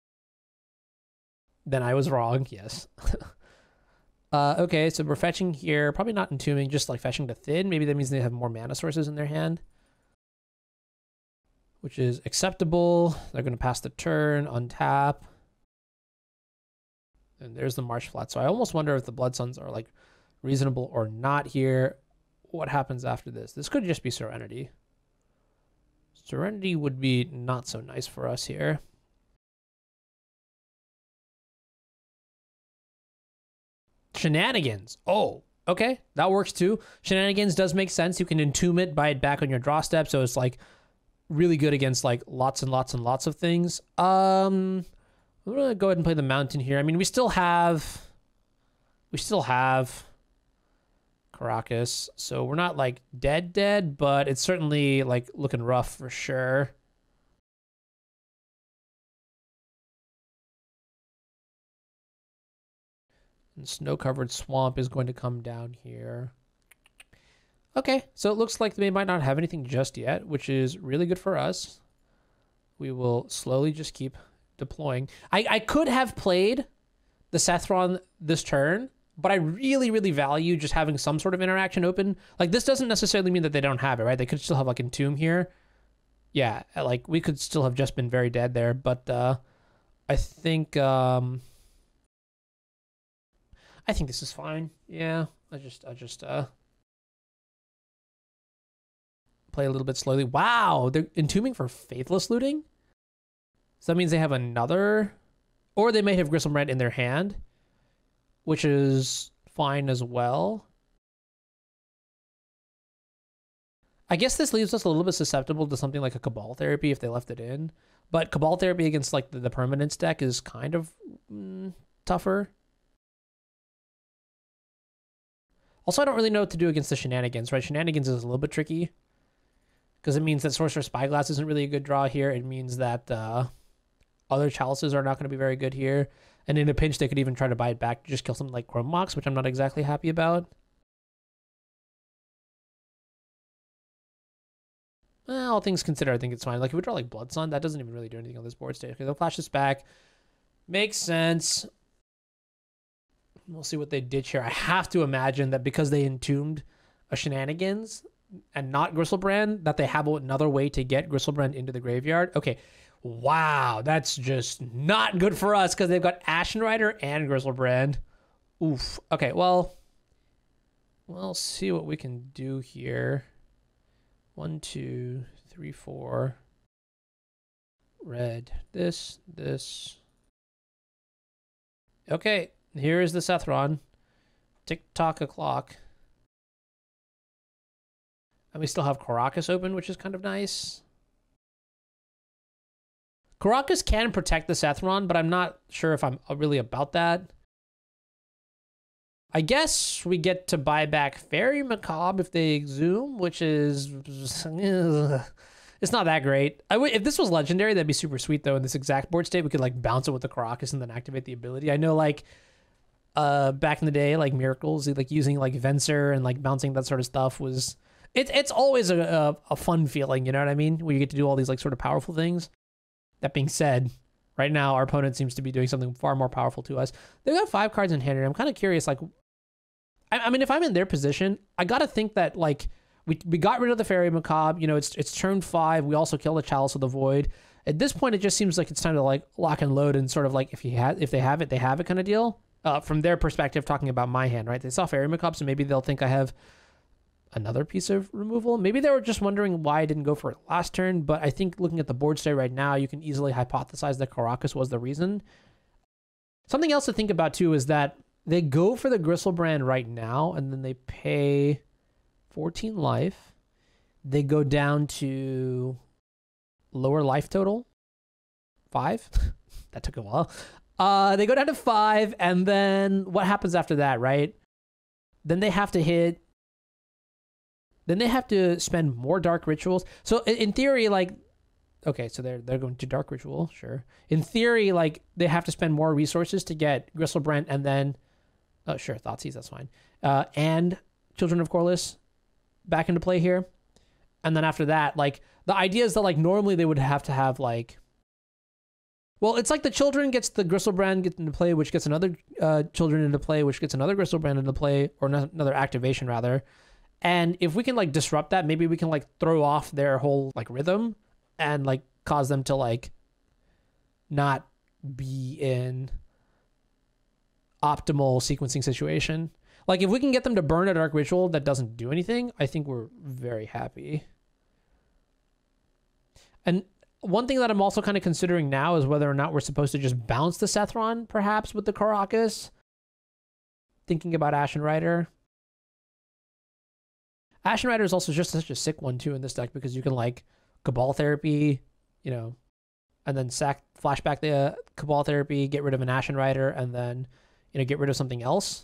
Then I was wrong. Yes. Uh, okay, so we're fetching here. Probably not entombing, just like fetching to thin. Maybe that means they have more mana sources in their hand, which is acceptable. They're going to pass the turn, untap. And there's the Marsh Flats. So I almost wonder if the Blood Suns are like reasonable or not here. What happens after this? This could just be Serenity. Serenity would be not so nice for us here. Shenanigans. Oh, okay. That works too. Shenanigans does make sense. You can entomb it, buy it back on your draw step. So it's like really good against like lots and lots and lots of things. Um, I'm going to go ahead and play the Mountain here. I mean, we still have, we still have Karakas. So we're not like dead dead, but it's certainly like looking rough for sure. And snow-covered swamp is going to come down here. Okay, so it looks like they might not have anything just yet, which is really good for us. We will slowly just keep deploying. I, I could have played the Sethron this turn, but I really, really value just having some sort of interaction open. Like, this doesn't necessarily mean that they don't have it, right? They could still have, like, Entomb here. Yeah, like, we could still have just been very dead there, but uh, I think... Um, I think this is fine. Yeah, I just, I just, uh, play a little bit slowly. Wow, they're entombing for Faithless Looting? So that means they have another, or they may have Gristlebrand in their hand, which is fine as well. I guess this leaves us a little bit susceptible to something like a Cabal Therapy if they left it in. But Cabal Therapy against like the, the Permanence deck is kind of mm, tougher. Also, I don't really know what to do against the Shenanigans, right? Shenanigans is a little bit tricky because it means that Sorcerer Spyglass isn't really a good draw here. It means that uh, other Chalices are not going to be very good here. And in a pinch, they could even try to buy it back to just kill something like Chrome Mox, which I'm not exactly happy about. Well, all things considered, I think it's fine. Like, if we draw like Blood Sun, that doesn't even really do anything on this board state. Okay, they'll flash this back. Makes sense. We'll see what they ditch here. I have to imagine that because they entombed a Shenanigans and not Gristlebrand, that they have another way to get Gristlebrand into the graveyard. Okay, wow, that's just not good for us because they've got Ashen Rider and Gristlebrand. Oof. Okay, well, we'll see what we can do here. One, two, three, four. Red. This, this. Okay. Here is the Sethron. Tick-tock o'clock. And we still have Karakas open, which is kind of nice. Karakas can protect the Sethron, but I'm not sure if I'm really about that. I guess we get to buy back Fairy Macabre if they exhume, which is... It's not that great. I w if this was Legendary, that'd be super sweet, though. In this exact board state, we could like bounce it with the Karakas and then activate the ability. I know, like... Uh, back in the day, like Miracles, like using like Venser and like bouncing that sort of stuff was, it's it's always a, a, a fun feeling, you know what I mean? Where you get to do all these like sort of powerful things. That being said, right now our opponent seems to be doing something far more powerful to us. They've got five cards in hand, and I'm kind of curious, like, I, I mean, if I'm in their position, I gotta think that like we we got rid of the Fairy Macabre, you know, it's it's turn five. We also killed the Chalice of the Void. At this point, it just seems like it's time to like lock and load and sort of like if he had if they have it, they have it kind of deal. Uh, from their perspective, talking about my hand, right? They saw Fairy Macabre, so maybe they'll think I have another piece of removal. Maybe they were just wondering why I didn't go for it last turn, but I think looking at the board state right now, you can easily hypothesize that Karakas was the reason. Something else to think about, too, is that they go for the Gristlebrand right now, and then they pay fourteen life. They go down to lower life total, five. That took a while. Uh, they go down to five, and then what happens after that, right? Then they have to hit... Then they have to spend more Dark Rituals. So, in, in theory, like... Okay, so they're, they're going to Dark Ritual, sure. In theory, like, they have to spend more resources to get Gristlebrand, and then... Oh, sure, Thoughtseize, that's fine. Uh, and Children of Corliss back into play here. And then after that, like, the idea is that, like, normally they would have to have, like... Well, it's like the Children gets the Gristlebrand get into play, which gets another uh, Children into play, which gets another Gristlebrand into play, or no, another activation, rather. And if we can, like, disrupt that, maybe we can, like, throw off their whole, like, rhythm and, like, cause them to, like, not be in optimal sequencing situation. Like, if we can get them to burn a Dark Ritual that doesn't do anything, I think we're very happy. And one thing that I'm also kind of considering now is whether or not we're supposed to just bounce the Sethron, perhaps, with the Karakas. Thinking about Ashen Rider. Ashen Rider is also just such a sick one, too, in this deck, because you can, like, Cabal Therapy, you know, and then sack, flashback the uh, Cabal Therapy, get rid of an Ashen Rider, and then, you know, get rid of something else.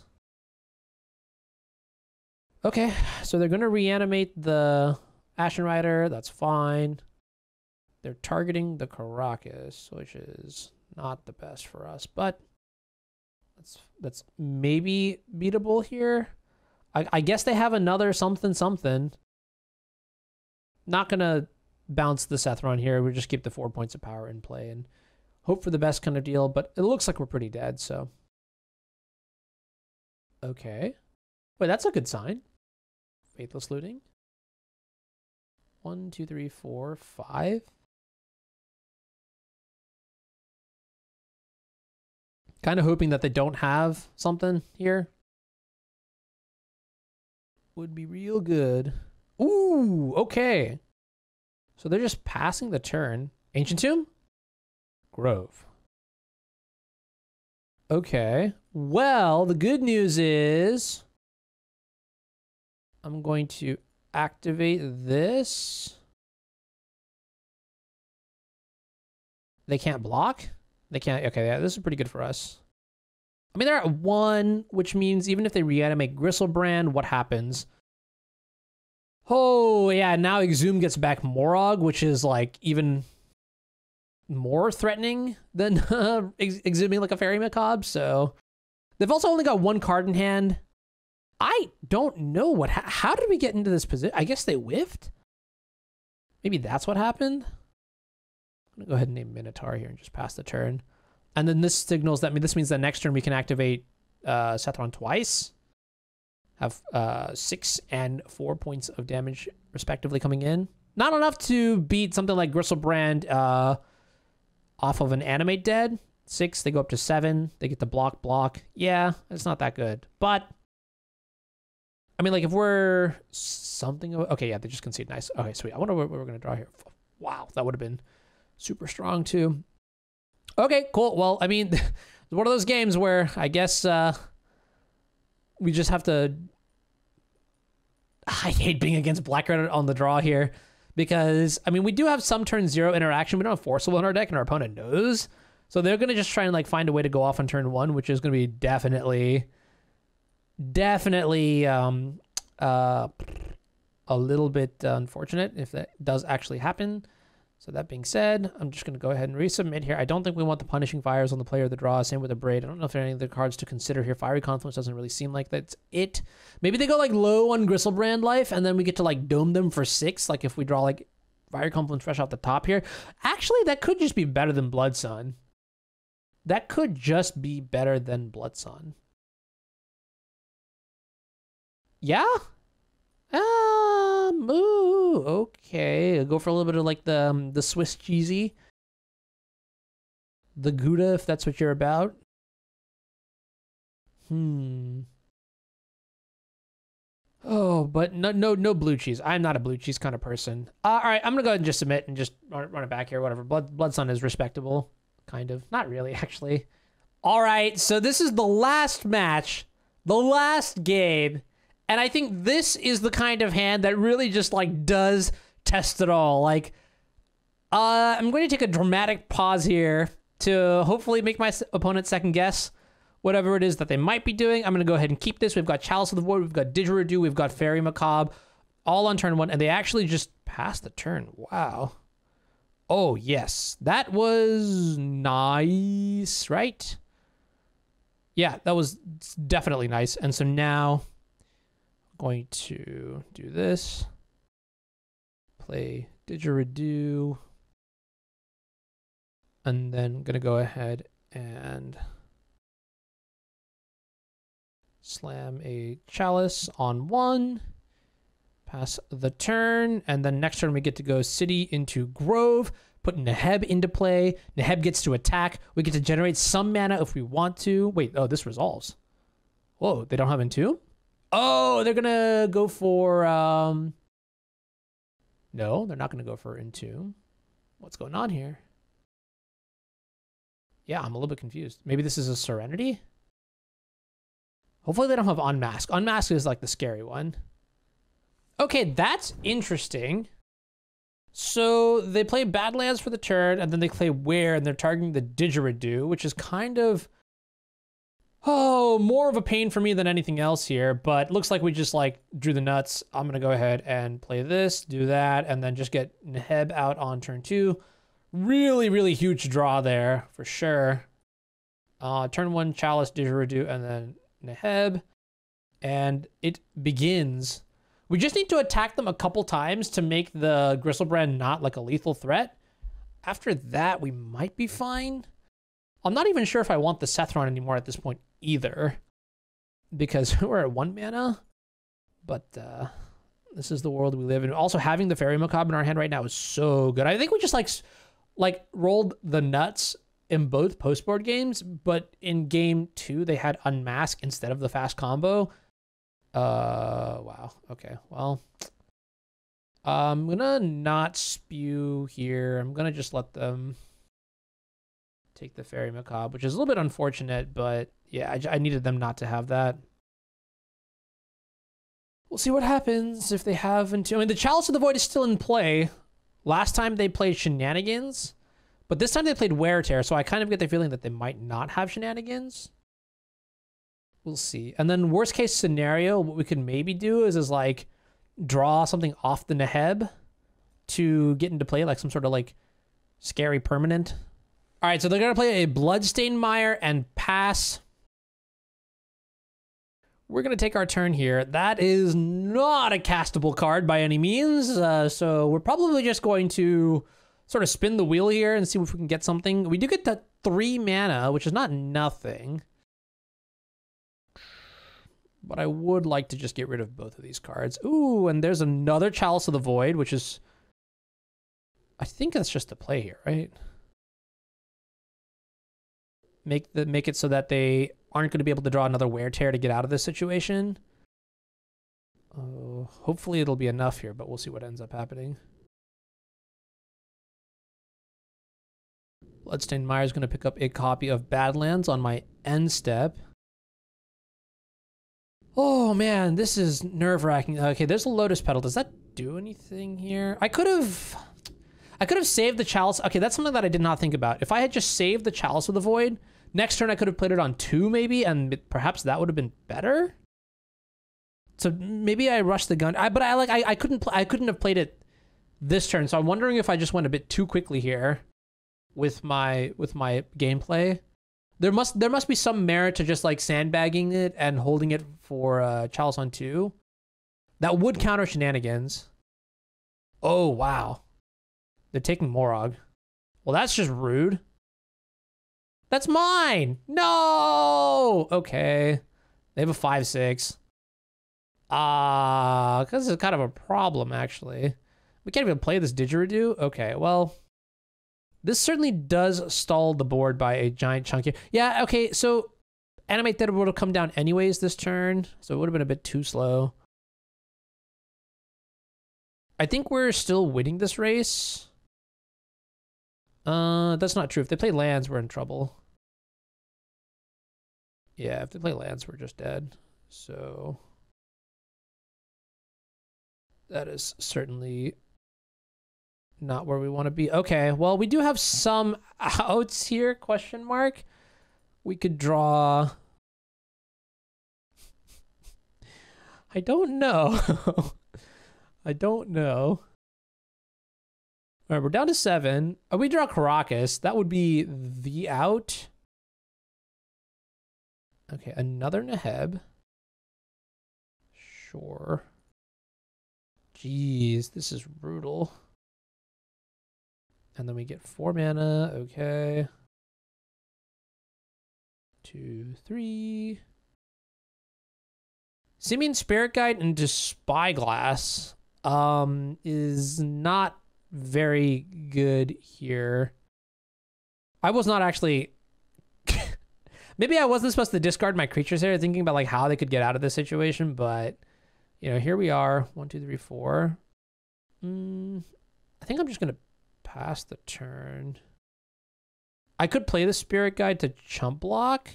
Okay, so they're going to reanimate the Ashen Rider. That's fine. They're targeting the Karakas, which is not the best for us, but that's that's maybe beatable here. I, I guess they have another something something. Not going to bounce the Sethron here. We'll just keep the four points of power in play and hope for the best kind of deal, but it looks like we're pretty dead, so. Okay. Wait, that's a good sign. Faithless Looting. One, two, three, four, five. Kind of hoping that they don't have something here. Would be real good. Ooh, okay. So they're just passing the turn. Ancient Tomb? Grove. Okay. Well, the good news is I'm going to activate this. They can't block? They can't. Okay, yeah, this is pretty good for us. I mean, they're at one, which means even if they reanimate Gristlebrand, what happens? Oh, yeah, now Exhume gets back Morog, which is like even more threatening than uh, ex exhuming like a Fairy Macabre. So they've also only got one card in hand. I don't know what. How, how did we get into this position? I guess they whiffed. Maybe that's what happened. I'm gonna go ahead and name Minotaur here and just pass the turn. And then this signals that. I mean, this means that next turn we can activate uh, Sethron twice. Have uh, six and four points of damage respectively coming in. Not enough to beat something like Gristlebrand uh, off of an Animate Dead. Six, they go up to seven. They get the block, block. Yeah, it's not that good. But, I mean, like, if we're something... Okay, yeah, they just concede. Nice. Okay, sweet. I wonder what we're going to draw here. Wow, that would have been super strong, too. Okay, cool. Well, I mean, it's one of those games where I guess... Uh, we just have to... I hate being against Black Red on the draw here because, I mean, we do have some turn zero interaction. We don't have Forcible in our deck and our opponent knows. So they're going to just try and like find a way to go off on turn one, which is going to be definitely, definitely um, uh, a little bit uh, unfortunate if that does actually happen. So that being said, I'm just going to go ahead and resubmit here. I don't think we want the Punishing Fires on the player of the draw. Same with the Braid. I don't know if there are any other cards to consider here. Fiery Confluence doesn't really seem like that's it. Maybe they go like low on Gristlebrand life, and then we get to like dome them for six. Like if we draw like Fiery Confluence fresh off the top here. Actually, that could just be better than Blood Sun. That could just be better than Blood Sun. Yeah? Um, ooh, okay. I'll go for a little bit of like the um, the Swiss cheesy, the Gouda, if that's what you're about. Hmm. Oh, but no, no, no blue cheese. I'm not a blue cheese kind of person. Uh, all right, I'm gonna go ahead and just submit and just run, run it back here. Whatever. Blood Blood Sun is respectable, kind of. Not really, actually. All right, so this is the last match, the last game. And I think this is the kind of hand that really just like does test it all. Like, uh, I'm going to take a dramatic pause here to hopefully make my opponent second guess whatever it is that they might be doing. I'm going to go ahead and keep this. We've got Chalice of the Void, we've got Didgeridoo, we've got Fairy Macabre, all on turn one, and they actually just passed the turn. Wow. Oh, yes. That was nice, right? Yeah, that was definitely nice. And so now... going to do this, play Didgeridoo, and then gonna go ahead and slam a Chalice on one, pass the turn, and then next turn we get to go City into Grove, put Neheb into play. Neheb gets to attack. We get to generate some mana if we want to. Wait, oh, this resolves. Whoa, they don't have Entomb? Oh, they're gonna go for, um... no, they're not gonna go for Entomb. What's going on here? Yeah, I'm a little bit confused. Maybe this is a Serenity? Hopefully they don't have Unmask. Unmask is like the scary one. Okay, that's interesting. So they play Badlands for the turn, and then they play Wear, and they're targeting the Didgeridoo, which is kind of, oh, more of a pain for me than anything else here. But looks like we just like drew the nuts. I'm gonna go ahead and play this, do that, and then just get Neheb out on turn two. Really, really huge draw there for sure. Uh, turn one, Chalice, Didgeridoo, and then Neheb, and it begins. We just need to attack them a couple times to make the Griselbrand not like a lethal threat. After that, we might be fine. I'm not even sure if I want the Sethron anymore at this point either, because we're at one mana, but uh, this is the world we live in. Also, having the Fairy Macabre in our hand right now is so good. I think we just like, like rolled the nuts in both post-board games, but in game two, they had Unmask instead of the fast combo. Uh, wow. Okay, well, I'm gonna not spew here. I'm gonna just let them take the Fairy Macabre, which is a little bit unfortunate, but yeah, I, I needed them not to have that. We'll see what happens if they have until, I mean, the Chalice of the Void is still in play. Last time they played Shenanigans, but this time they played Wear Tear, so I kind of get the feeling that they might not have Shenanigans. We'll see. And then worst case scenario, what we could maybe do is, is like draw something off the Neheb to get into play, like some sort of like scary permanent. All right, so they're gonna play a Bloodstained Mire and pass. We're gonna take our turn here. That is not a castable card by any means. Uh, so we're probably just going to sort of spin the wheel here and see if we can get something. We do get the three mana, which is not nothing. But I would like to just get rid of both of these cards. Ooh, and there's another Chalice of the Void, which is, I think that's just the play here, right? Make the make it so that they aren't going to be able to draw another Wear Tear to get out of this situation. Oh, hopefully it'll be enough here, but we'll see what ends up happening. Bloodstained Mire is going to pick up a copy of Badlands on my end step. Oh man, this is nerve-wracking. Okay, there's a Lotus Petal. Does that do anything here? I could have... I could have saved the Chalice. Okay, that's something that I did not think about. If I had just saved the Chalice of the Void, next turn I could have played it on two maybe, and perhaps that would have been better. So maybe I rushed the gun. I, but I like I, I couldn't I couldn't have played it this turn. So I'm wondering if I just went a bit too quickly here with my with my gameplay. There must there must be some merit to just like sandbagging it and holding it for uh, Chalice on two. That would counter Shenanigans. Oh wow. They're taking Morog. Well, that's just rude. That's mine. No. Okay. They have a five six. Ah, uh, this is kind of a problem, actually. We can't even play this Didgeridoo. Okay, well, this certainly does stall the board by a giant chunk here. Yeah, okay, so Animate That would have come down anyways this turn, so it would have been a bit too slow. I think we're still winning this race. Uh, that's not true. If they play lands, we're in trouble. Yeah, if they play lands, we're just dead. So that is certainly not where we want to be. Okay, well, we do have some outs here, question mark. We could draw... I don't know. I don't know. All right, we're down to seven. Oh, we draw Karakas. That would be the out. Okay, another Neheb. Sure. Jeez, this is brutal. And then we get four mana. Okay. Two, three. Simian Spirit Guide into Spyglass um, is not very good here. I was not actually... Maybe I wasn't supposed to discard my creatures here, thinking about like how they could get out of this situation, but you know, here we are. One, two, three, four. Mm, I think I'm just gonna pass the turn. I could play the Spirit Guide to chump block,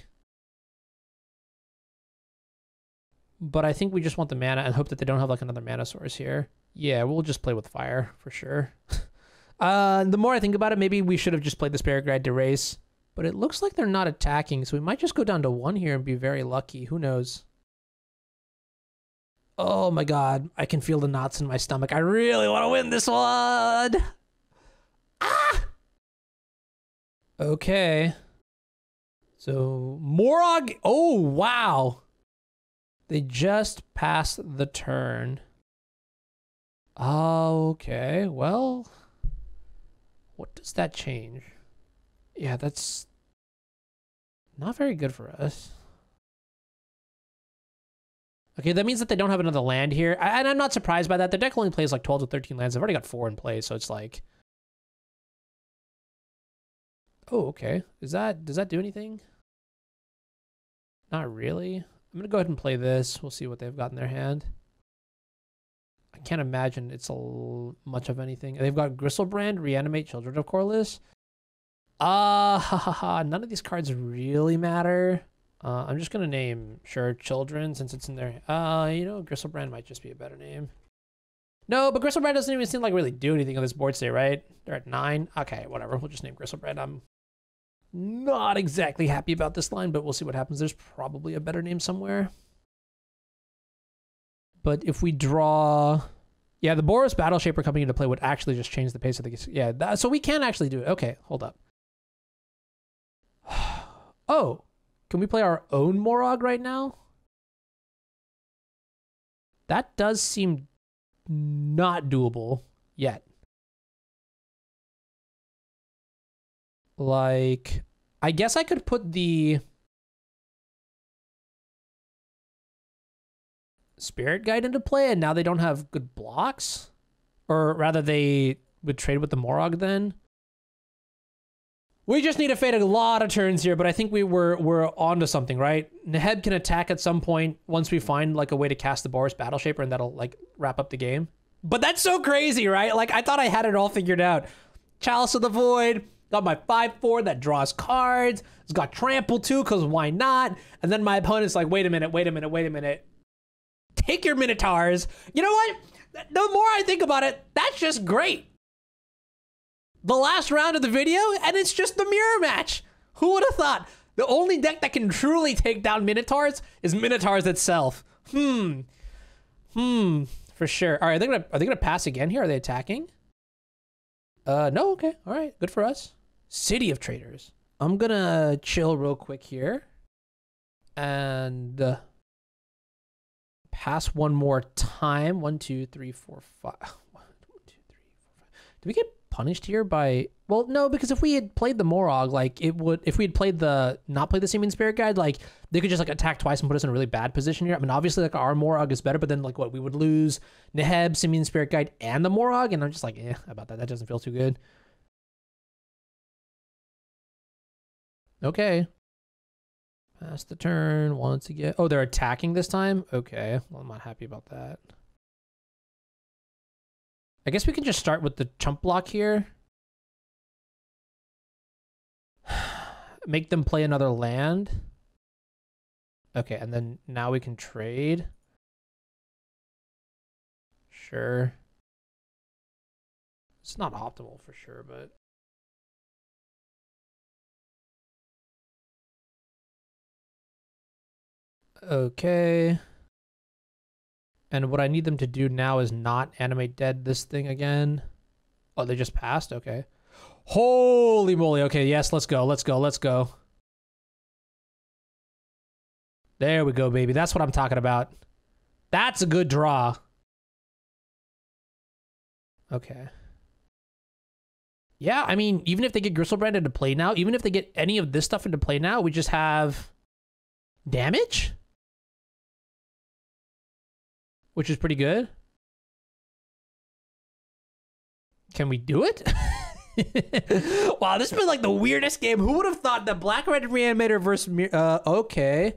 but I think we just want the mana and hope that they don't have like another mana source here. Yeah, we'll just play with fire for sure. uh, the more I think about it, maybe we should have just played the Spirit Guide to race. But it looks like they're not attacking, so we might just go down to one here and be very lucky. Who knows? Oh my god, I can feel the knots in my stomach. I really want to win this one! Ah! Okay. So, Morog... Oh, wow! They just passed the turn. Okay, well... What does that change? Yeah, that's not very good for us. Okay, that means that they don't have another land here. I, and I'm not surprised by that. The deck only plays like twelve to thirteen lands. They've already got four in play, so it's like... Oh, okay. Is that, does that do anything? Not really. I'm going to go ahead and play this. We'll see what they've got in their hand. I can't imagine it's a l much of anything. They've got Gristlebrand, Reanimate Children of Corliss. Uh, ha, ha, ha. None of these cards really matter. Uh, I'm just going to name, sure, Children, since it's in there. Uh, you know, Gristlebrand might just be a better name. No, but Gristlebrand doesn't even seem like really do anything on this board state, right? They're at nine. Okay, whatever. We'll just name Gristlebrand. I'm not exactly happy about this line, but we'll see what happens. There's probably a better name somewhere. But if we draw... Yeah, the Boros Battleshaper coming into play would actually just change the pace of the... Yeah, that, so we can actually do it. Okay, hold up. Oh, can we play our own Morog right now? That does seem not doable yet. Like, I guess I could put the Spirit Guide into play, and now they don't have good blocks? Or rather, they would trade with the Morog then? We just need to fade a lot of turns here, but I think we were we're onto something, right? Neheb can attack at some point once we find like a way to cast the Boros Battleshaper, and that'll like wrap up the game. But that's so crazy, right? Like I thought I had it all figured out. Chalice of the Void, got my five four that draws cards. It's got Trample too, because why not? And then my opponent's like, wait a minute, wait a minute, wait a minute. Take your Minotaurs. You know what? The more I think about it, that's just great. The last round of the video, and it's just the mirror match. Who would have thought? The only deck that can truly take down Minotaurs is Minotaurs itself. Hmm. Hmm. For sure. All right, are they gonna are they gonna pass again here? Are they attacking? Uh, no. Okay. All right. Good for us. City of Traders. I'm gonna chill real quick here, and uh, pass one more time. One, two, three, four, five. One, two, three, four, five. Do we get punished here by... Well, no, because if we had played the Morog, like, it would... If we had played the... Not played the Simian Spirit Guide, like, they could just, like, attack twice and put us in a really bad position here. I mean, obviously, like, our Morog is better, but then, like, what? We would lose Neheb, Simian Spirit Guide, and the Morog, and I'm just like, eh, about that. That doesn't feel too good. Okay. Pass the turn once again. Oh, they're attacking this time? Okay. Well, I'm not happy about that. I guess we can just start with the chump block here. Make them play another land. Okay, and then now we can trade. Sure. It's not optimal for sure, but... Okay. And what I need them to do now is not animate dead this thing again. Oh, they just passed? Okay. Holy moly. Okay, yes, let's go. Let's go. Let's go. There we go, baby. That's what I'm talking about. That's a good draw. Okay. Yeah, I mean, even if they get Gristlebrand into play now, even if they get any of this stuff into play now, we just have damage? Which is pretty good. Can we do it? Wow, this has been like the weirdest game. Who would have thought that Black Red Reanimator versus Mir- uh okay.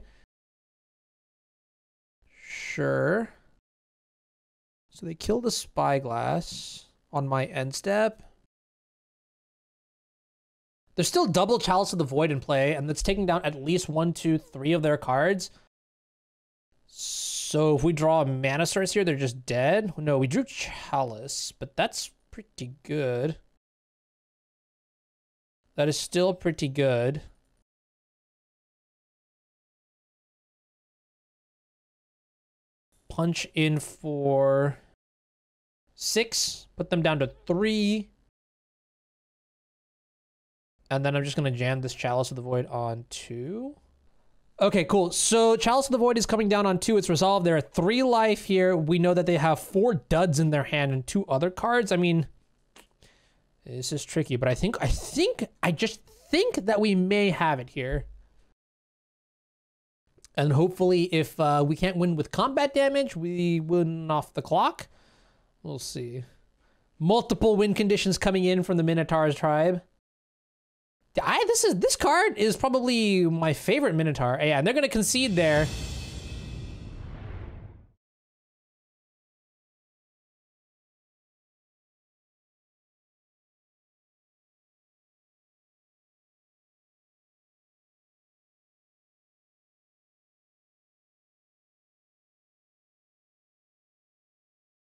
Sure. So they killed the Spyglass on my end step. There's still double Chalice of the Void in play, and that's taking down at least one, two, three of their cards. So if we draw a Mana Source here, they're just dead. No, we drew Chalice, but that's pretty good. That is still pretty good. Punch in for six, put them down to three. And then I'm just gonna jam this Chalice of the Void on two. Okay, cool. So Chalice of the Void is coming down on two. It's resolved. There are three life here. We know that they have four duds in their hand and two other cards. I mean, this is tricky, but I think, I think, I just think that we may have it here. And hopefully if uh, we can't win with combat damage, we win off the clock. We'll see. Multiple win conditions coming in from the Minotaur's tribe. I, this is this card is probably my favorite Minotaur. Yeah, and they're going to concede there.